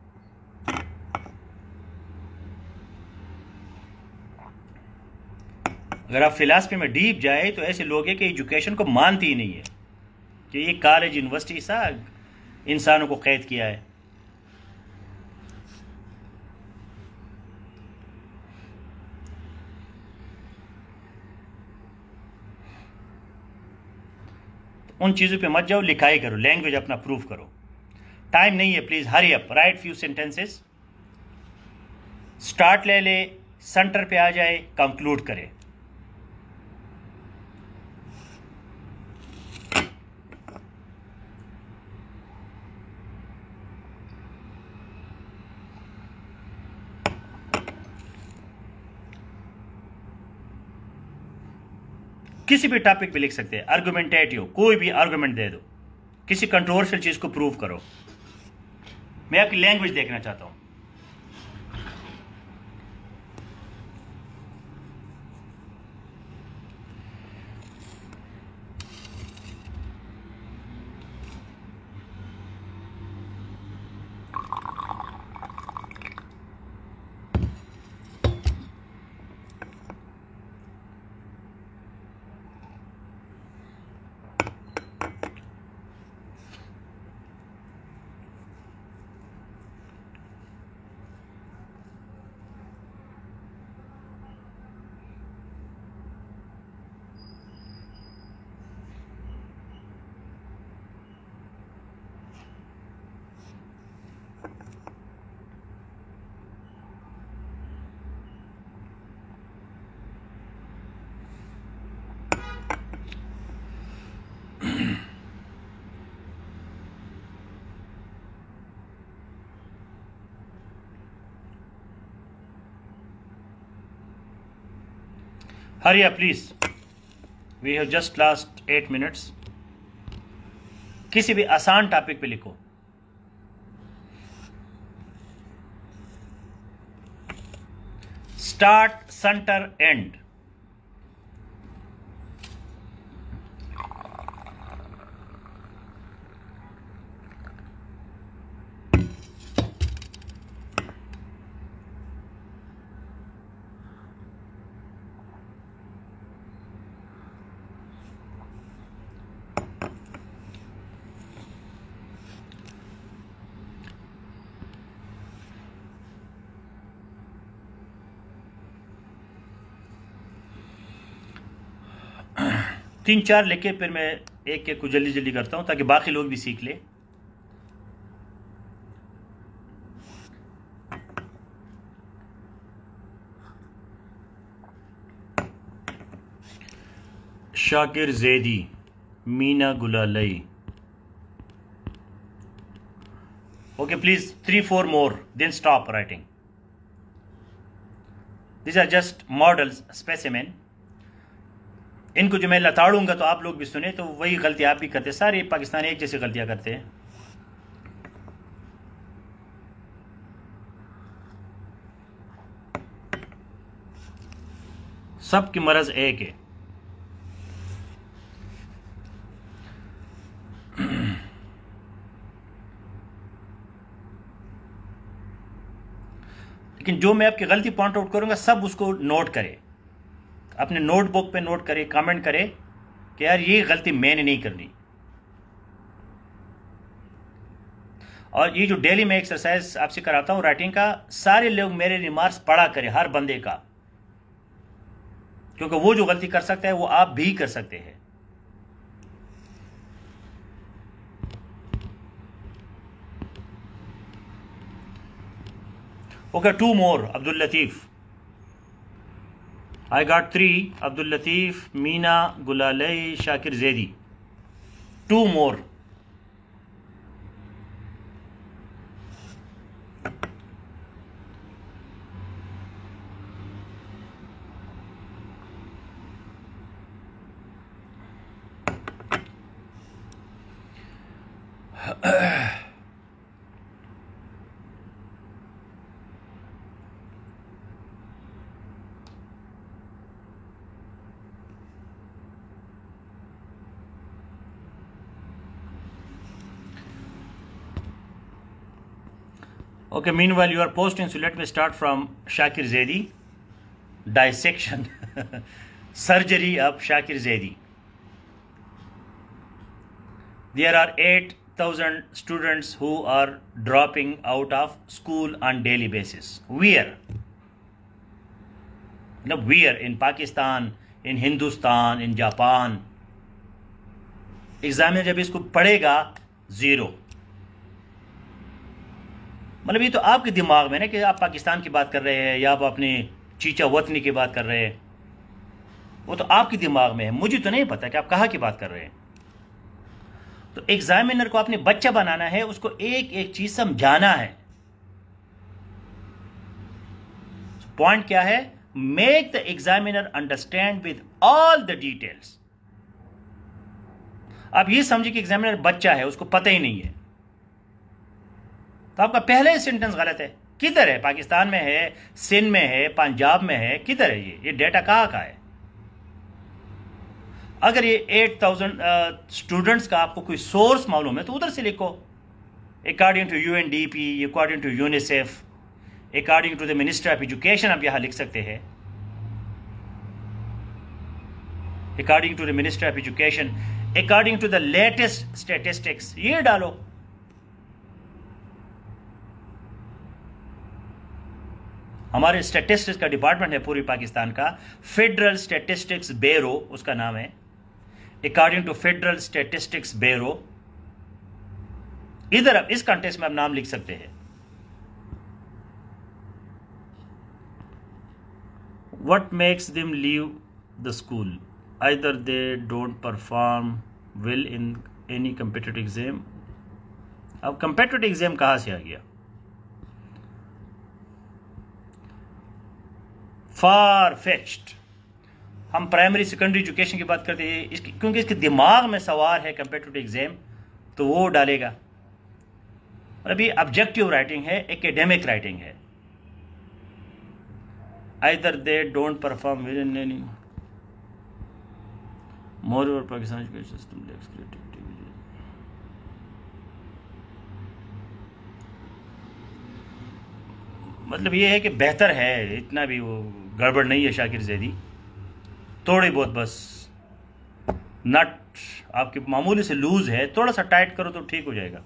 अगर आप फिलासफी में डीप जाए तो ऐसे लोग हैं कि एजुकेशन को मानती ही नहीं है कि ये कॉलेज यूनिवर्सिटी सा इंसानों को कैद किया है। उन चीज़ों पे मत जाओ, लिखाई करो, लैंग्वेज अपना प्रूव करो। टाइम नहीं है, please hurry up, write few sentences, start ले ले, सेंटर पे आ जाए, कंक्लूड करे। किसी भी टॉपिक पे लिख सकते हैं, आर्गुमेंटेटिव, कोई भी आर्गुमेंट दे दो, किसी कंट्रोवर्शियल चीज को प्रूव करो। मैं आपकी लैंग्वेज देखना चाहता हूं। Hurry up please, we have just last eight minutes. किसी भी आसान टॉपिक पे लिखो। Start, centre, end. तीन चार लेके फिर मैं एक एक को जल्दी जल्दी करता हूं ताकि बाकी लोग भी सीख ले। Shakir Zaidi, Meena गुलालई। Okay, please three four more, then stop writing. These are just models, specimen. इनको जो मैं लताड़ूंगा तो आप लोग भी सुने तो वही गलती आप भी करते, सारे पाकिस्तानी एक जैसी गलतियां करते हैं। सबकी मरज एक है। लेकिन जो मैं आपकी गलती पॉइंट आउट करूंगा सब उसको नोट करें, अपने नोटबुक पे नोट करें, कमेंट करें कि यार ये गलती मैंने नहीं करनी। और ये जो डेली मैं एक्सरसाइज आपसे कराता हूं राइटिंग का, सारे लोग मेरे रिमार्क्स पढ़ा करें, हर बंदे का, क्योंकि वो जो गलती कर सकता है वो आप भी कर सकते हैं। Okay, two more. Abdul Latif. I got three. Abdul Latif, Meena Gulalai, Shakir Zaidi. Two more. Okay, meanwhile you are posting, so let me start from Shakir Zaidi. Dissection. Surgery of Shakir Zaidi. There are eight thousand students who are dropping out of school on daily basis. Where? No, where? In Pakistan, in Hindustan, in Japan. Exam में जब इसको पढ़ेगा zero. मतलब ये तो आपके दिमाग में ना कि आप पाकिस्तान की बात कर रहे हैं या आप अपने चीचा वतनी की बात कर रहे हैं, वो तो आपके दिमाग में है, मुझे तो नहीं पता कि आप कहाँ की बात कर रहे हैं। तो एग्जामिनर को अपने बच्चा बनाना है, उसको एक एक चीज समझाना है। पॉइंट क्या है? Make the examiner understand with all the details. आप ये समझिए कि एग्जामिनर बच्चा है, उसको पता ही नहीं है, तो आपका पहले ही सेंटेंस गलत है। किधर है? पाकिस्तान में है, सिंध में है, पंजाब में है, किधर है ये ये डेटा कहाँ का है? अगर ये एट थाउजेंड स्टूडेंट्स का आपको कोई सोर्स मालूम है तो उधर से लिखो, according to U N D P, according to UNICEF, according to the minister of education. आप यहां लिख सकते हैं according to the minister of education, according to the latest statistics, ये डालो। हमारे स्टैटिस्टिक्स का डिपार्टमेंट है पूरी पाकिस्तान का, फेडरल स्टैटिस्टिक्स ब्यूरो उसका नाम है, according to federal statistics bureau. इधर अब इस कंटेक्स्ट में आप नाम लिख सकते हैं। What makes them leave the school? Either they don't perform well in any competitive exam. अब कम्पिटिटिव एग्जाम कहां से आ गया? Far fetched. हम प्राइमरी सेकेंडरी एजुकेशन की बात करते हैं, इसकी क्योंकि इसके दिमाग में सवाल है कम्पिटिटिव एग्जाम, तो वो डालेगा। और अभी ऑब्जेक्टिव राइटिंग है, एकेडमिक राइटिंग है। Either they don't perform with in any moreover Pakistan education system lacks creativity. मतलब ये है कि बेहतर है, इतना भी वो गड़बड़ नहीं है शाकिर जैदी, थोड़ी बहुत बस नट आपके मामूली से लूज है, थोड़ा सा टाइट करो तो ठीक हो जाएगा।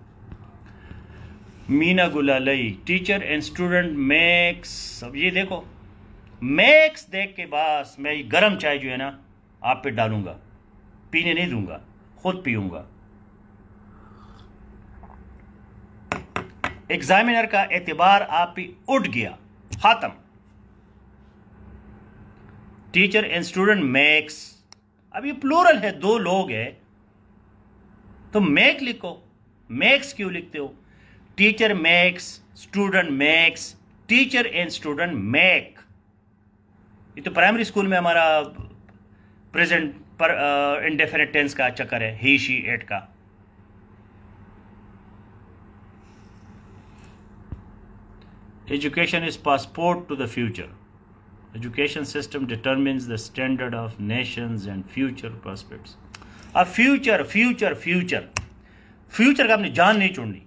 Meena Gulalai, teacher and student makes. अब ये देखो, मेक्स देख के बस मैं गरम चाय जो है ना आप पे डालूंगा। पीने नहीं दूंगा, खुद पीऊंगा। एग्जामिनर का एतबार आप पे उठ गया, खत्म। टीचर एंड स्टूडेंट मेक्स, अब ये प्लूरल है, दो लोग हैं तो मेक लिखो, मेक्स क्यों लिखते हो? Teacher makes, student makes, teacher and student make. ये तो प्राइमरी स्कूल में हमारा प्रेजेंट पर इंडेफिनिट टेंस का चक्कर है, ही शी इट का। Education is passport to the future. Education system determines the standard of nations and future prospects. अब फ्यूचर फ्यूचर फ्यूचर फ्यूचर का आपने जान नहीं छोड़नी।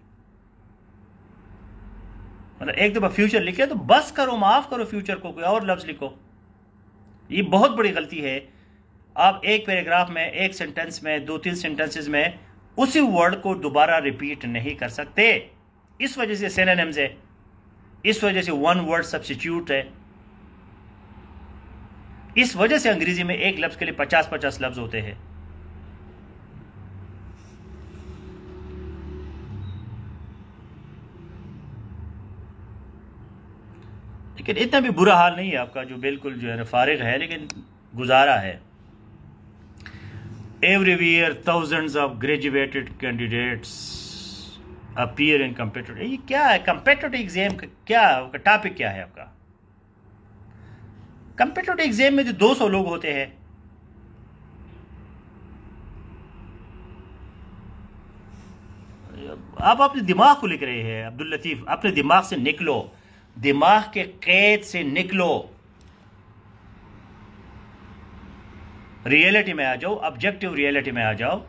मतलब एक दफा फ्यूचर लिखे तो बस करो, माफ करो फ्यूचर को, कोई और लफ्ज लिखो। ये बहुत बड़ी गलती है। आप एक पैराग्राफ में, एक सेंटेंस में, दो तीन सेंटेंसेस में उसी वर्ड को दोबारा रिपीट नहीं कर सकते। इस वजह से सिनोनिम्स है, इस वजह से वन वर्ड सब्स्टिट्यूट है, इस वजह से अंग्रेजी में एक लफ्ज के लिए पचास पचास लफ्ज होते हैं। लेकिन इतना भी बुरा हाल नहीं है आपका जो बिल्कुल जो है ना फारिग है, लेकिन गुजारा है। Every year thousands of graduated candidates appear in competitive. ये क्या है कम्पिटिटिव एग्जाम का? क्या टॉपिक क्या है आपका? कम्पिटिटिव एग्जाम में जो दो सौ लोग होते हैं, आप अपने दिमाग को लिख रहे हैं। अब्दुल लतीफ, अपने दिमाग से निकलो, दिमाग के कैद से निकलो, रियलिटी में आ जाओ, ऑब्जेक्टिव रियलिटी में आ जाओ।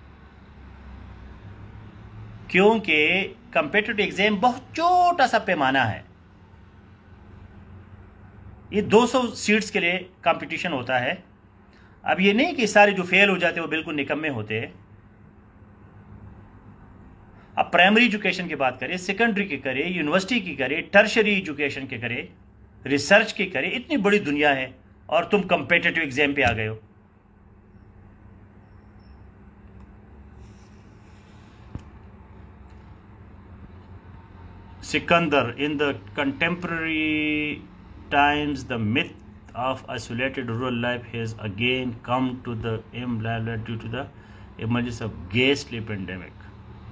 क्योंकि कम्पिटिटिव एग्जाम बहुत छोटा सा पैमाना है। ये दो सौ सीट्स के लिए कंपटीशन होता है। अब ये नहीं कि सारे जो फेल हो जाते हैं वो बिल्कुल निकम्मे होते हैं। अब प्राइमरी एजुकेशन की बात करें, सेकेंडरी की करें, यूनिवर्सिटी की करें, टर्शरी एजुकेशन की करें, रिसर्च की करें, इतनी बड़ी दुनिया है और तुम कम्पिटिटिव एग्जाम पे आ गए हो। Sikandar, in the contemporary times, the myth of isolated rural life has again come to the limelight due to the emergence of ghastly pandemic.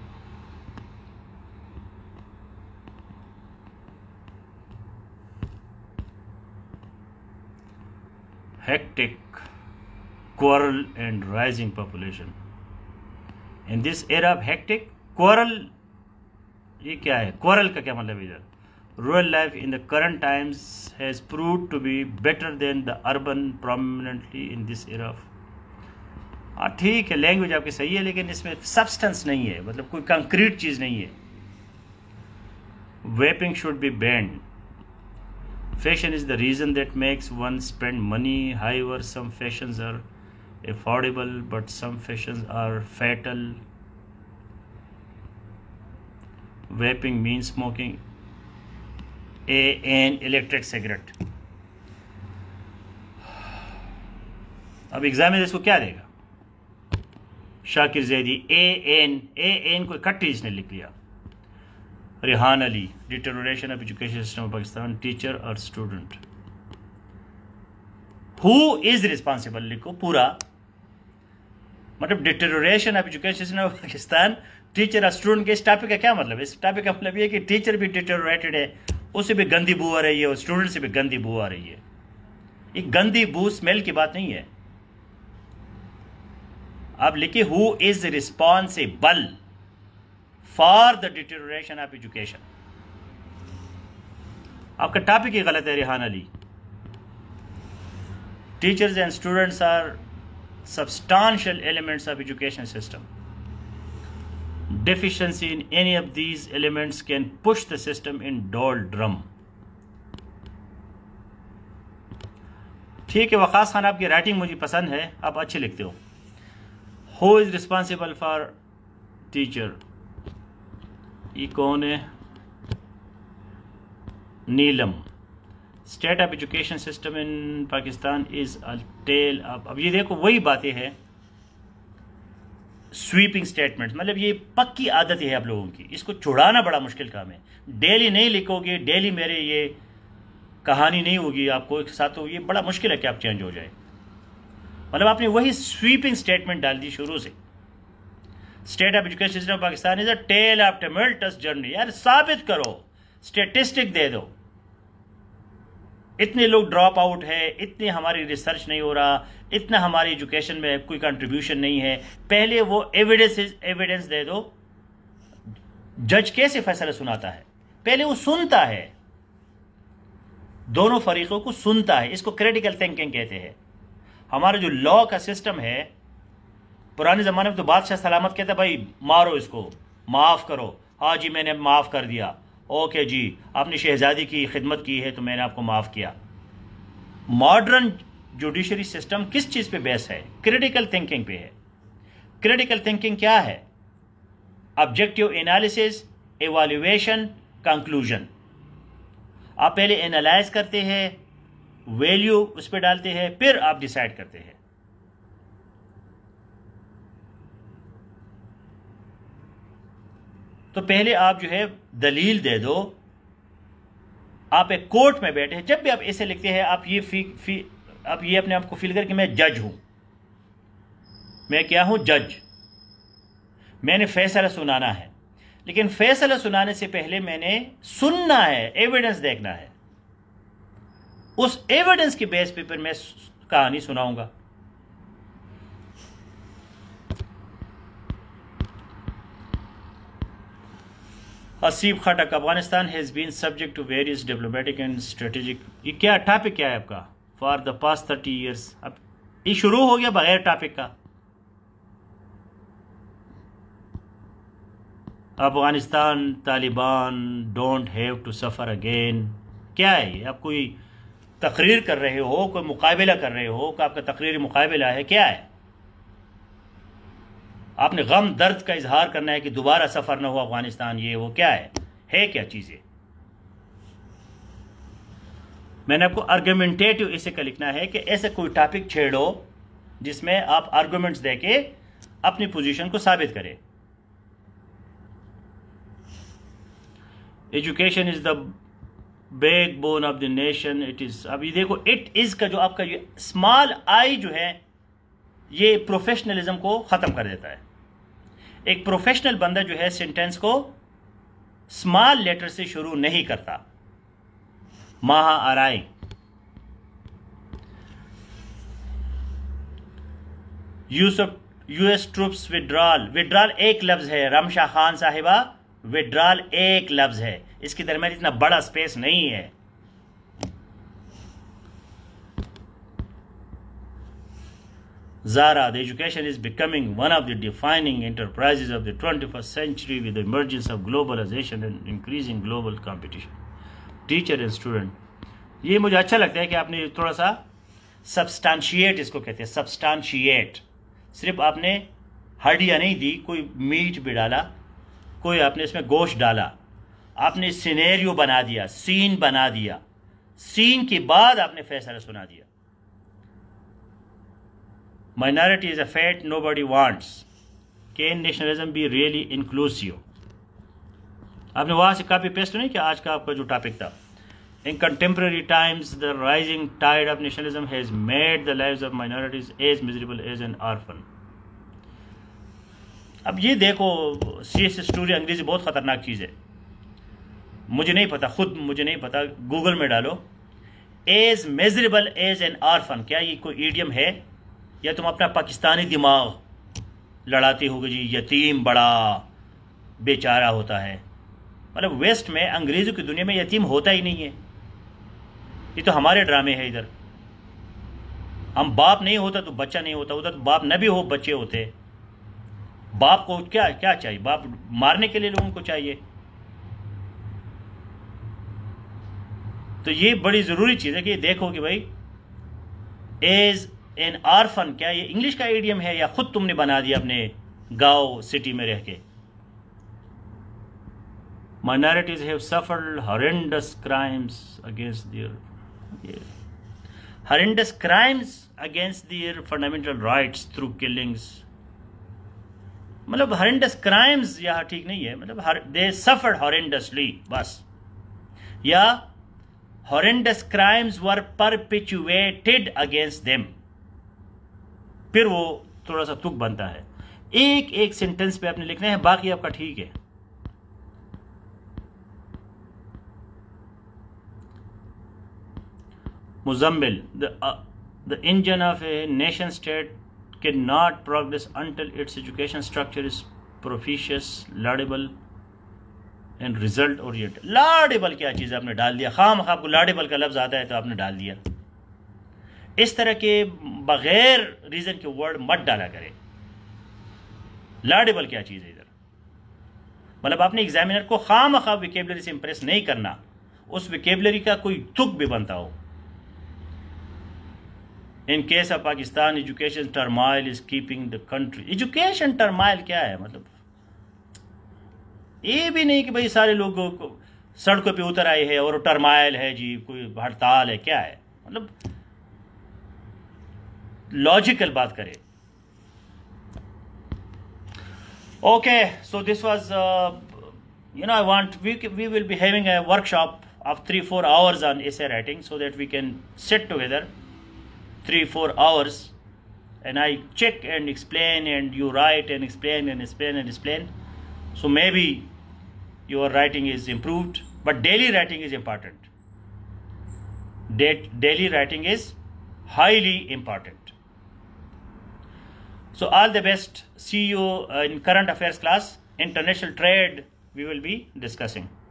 Hectic quarrel and rising population. In this era of hectic quarrel, ये क्या है? Quarrel का क्या मतलब इधर? Rural life in the current times has proved to be better than the urban prominently in this era of. हाँ ठीक है, लैंग्वेज आपकी सही है, लेकिन इसमें सब्सटेंस नहीं है, मतलब कोई कंक्रीट चीज नहीं है। Vaping should be banned. Fashion is the reason that makes one spend money. However some fashions are affordable but some fashions are fatal. Vaping means smoking a an electric cigarette. अब exam में इसको क्या देगा? Shakir Zaidi a an a an को इकट्ठी इसने लिख लिया। Rihan Ali, deterioration of education system of Pakistan, teacher और स्टूडेंट। हु इज रिस्पॉन्सिबल लिखो पूरा, मतलब deterioration of education system of Pakistan, teacher और स्टूडेंट के। इस टॉपिक का क्या मतलब है? इस टॉपिक का मतलब ये कि टीचर भी डिटेरोरेटेड है, उससे भी गंदी बू आ रही है और स्टूडेंट से भी गंदी बू आ रही है। ये गंदी बू स्मेल की बात नहीं है। आप लिखिए who is responsible for the deterioration of education. आपका टॉपिक ही गलत है Rihan Ali. Teachers and students are substantial elements of education system. Deficiency in any of these elements can push the system in doldrum. ठीक है, वकास खान आपकी राइटिंग मुझे पसंद है, आप अच्छे लिखते हो। Who is responsible for teacher? ये कौन है? Neelam. State of education system in Pakistan is a tale. अब अब ये देखो वही बातें हैं स्वीपिंग स्टेटमेंट, मतलब ये पक्की आदत है आप लोगों की, इसको छुड़ाना बड़ा मुश्किल काम है। डेली नहीं लिखोगे, डेली मेरे ये कहानी नहीं होगी आपको एक साथ, तो ये बड़ा मुश्किल है कि आप चेंज हो जाए। मतलब आपने वही स्वीपिंग स्टेटमेंट डाल दी शुरू से। State of education system of Pakistan is a tale of tumultuous journey. यार साबित करो, स्टेटिस्टिक दे दो। इतने लोग ड्रॉप आउट है, इतनी हमारी रिसर्च नहीं हो रहा, इतना हमारी एजुकेशन में कोई कंट्रीब्यूशन नहीं है, पहले वो एविडेंस एविडेंस दे दो। जज कैसे फैसला सुनाता है? पहले वो सुनता है, दोनों फरीकों को सुनता है। इसको क्रिटिकल थिंकिंग कहते हैं। हमारा जो लॉ का सिस्टम है, पुराने ज़माने में तो बादशाह सलामत कहता भाई मारो इसको, माफ़ करो, हाँ जी मैंने माफ़ कर दिया, ओके जी आपने शहजादी की खिदमत की है तो मैंने आपको माफ़ किया। मॉडर्न जुडिशरी सिस्टम किस चीज़ पे बेस है? क्रिटिकल थिंकिंग पे है। क्रिटिकल थिंकिंग क्या है? Objective analysis, evaluation, conclusion. आप पहले एनालाइज करते हैं, वैल्यू उस पर डालते हैं, फिर आप डिसाइड करते हैं। तो पहले आप जो है दलील दे दो। आप एक कोर्ट में बैठे हैं, जब भी आप ऐसे लिखते हैं आप ये फी, फी आप ये अपने आप को फील कर कि मैं जज हूं। मैं क्या हूं? जज। मैंने फैसला सुनाना है, लेकिन फैसला सुनाने से पहले मैंने सुनना है, एविडेंस देखना है। उस एविडेंस के बेस पे फिर मैं कहानी सुनाऊंगा। Haseeb Khattak, Afghanistan has been subject to various diplomatic and strategic. ये क्या टॉपिक क्या है आपका? For the past thirty years. अब ये शुरू हो गया बगैर टॉपिक का। Afghanistan Taliban don't have to suffer again. क्या है ये? आप कोई तकरीर कर रहे हो, कोई मुकाबला कर रहे हो, कि आपका तकरीरी मुकाबला है? क्या है? आपने गम दर्द का इजहार करना है कि दोबारा सफर ना हो अफगानिस्तान, ये वो क्या है? है क्या चीजें? मैंने आपको आर्गुमेंटेटिव इसे का लिखना है कि ऐसे कोई टॉपिक छेड़ो जिसमें आप आर्गुमेंट्स देके अपनी पोजीशन को साबित करें। Education is the backbone of the nation. It is, अब ये देखो इट इज का जो आपका ये स्मॉल आई जो है ये प्रोफेशनलिज्म को ख़त्म कर देता है। एक प्रोफेशनल बंदा जो है सेंटेंस को स्मॉल लेटर से शुरू नहीं करता। Maha Arai, Yusuf US troops withdrawal. Withdrawal एक लफ्ज है, रमशा खान साहिबा, विड्रॉल एक लफ्ज है, इसके दरमियान इतना बड़ा स्पेस नहीं है। Zara, the education is becoming one of the defining enterprises of the twenty-first century with the emergence of globalization and increasing global competition. Teacher and student, ये मुझे अच्छा लगता है कि आपने थोड़ा सा substantiate इसको कहते हैं, substantiate। सिर्फ आपने हड्डियाँ नहीं दी, कोई मीट भी डाला, कोई आपने इसमें गोश्त डाला, आपने सिनेरियो बना दिया, सीन बना दिया, सीन के बाद आपने फैसला सुना दिया। Minority is a fate nobody wants. Can nationalism be really inclusive? आपने वहाँ से कापी पेस्ट नहीं किया आज का आपका जो टॉपिक था। In contemporary times, the rising tide of nationalism has made the lives of minorities as miserable as an orphan. अब ये देखो, सी एस स्टोरी अंग्रेजी बहुत ख़तरनाक चीज़ है। मुझे नहीं पता, खुद मुझे नहीं पता, गूगल में डालो as miserable as an orphan. क्या ये कोई ईडियम है या तुम अपना पाकिस्तानी दिमाग लड़ाते होगे जी यतीम बड़ा बेचारा होता है? मतलब वेस्ट में, अंग्रेज़ों की दुनिया में यतीम होता ही नहीं है। ये तो हमारे ड्रामे है इधर। हम बाप नहीं होता तो बच्चा नहीं होता, उधर तो बाप न भी हो बच्चे होते। बाप को क्या क्या चाहिए? बाप मारने के लिए लोगों को चाहिए। तो ये बड़ी ज़रूरी चीज़ है कि देखो कि भाई एज एन ऑर्फन, क्या ये इंग्लिश का इडियम है या खुद तुमने बना दिया अपने गांव सिटी में रह के? Minorities have suffered horrendous crimes against their yeah, horrendous crimes against their fundamental rights through killings, मतलब हॉरेंडस क्राइम्स यहाँ ठीक नहीं है, मतलब दे सफर्ड हॉरेंडसली बस, या horrendous crimes were perpetuated against them, फिर वो थोड़ा सा तुक बनता है। एक एक सेंटेंस पे आपने लिखना है, बाकी आपका ठीक है। Muzammil, the engine of a nation state can not progress until its education structure is propitious, laudable and result oriented. Laudable क्या चीज़ आपने डाल दिया, खाम खा आपको लाडेबल का लफ्ज आता है तो आपने डाल दिया। इस तरह के बगैर रीजन के वर्ड मत डाला करें। लाडेबल क्या चीज़ है इधर, मतलब आपने एग्जामिनर को खाम खा विकेबलरी से इंप्रेस नहीं करना, उस विकेबलरी का कोई तुक भी बनता हो। In case of Pakistan education turmoil is keeping the country. Education turmoil क्या है, मतलब ये भी नहीं कि भाई सारे लोग सड़कों पे उतर आए हैं और टर्माइल है जी, कोई हड़ताल है, क्या है, मतलब लॉजिकल बात करें। Okay, so this was you know I want we we will be having a workshop of three four hours on essay writing, so that we can sit together three four hours and I check and explain and you write and explain and explain and explain, so maybe your writing is improved. But daily writing is important. Daily writing is highly important. So all the best. See you in current affairs class. International trade we will be discussing.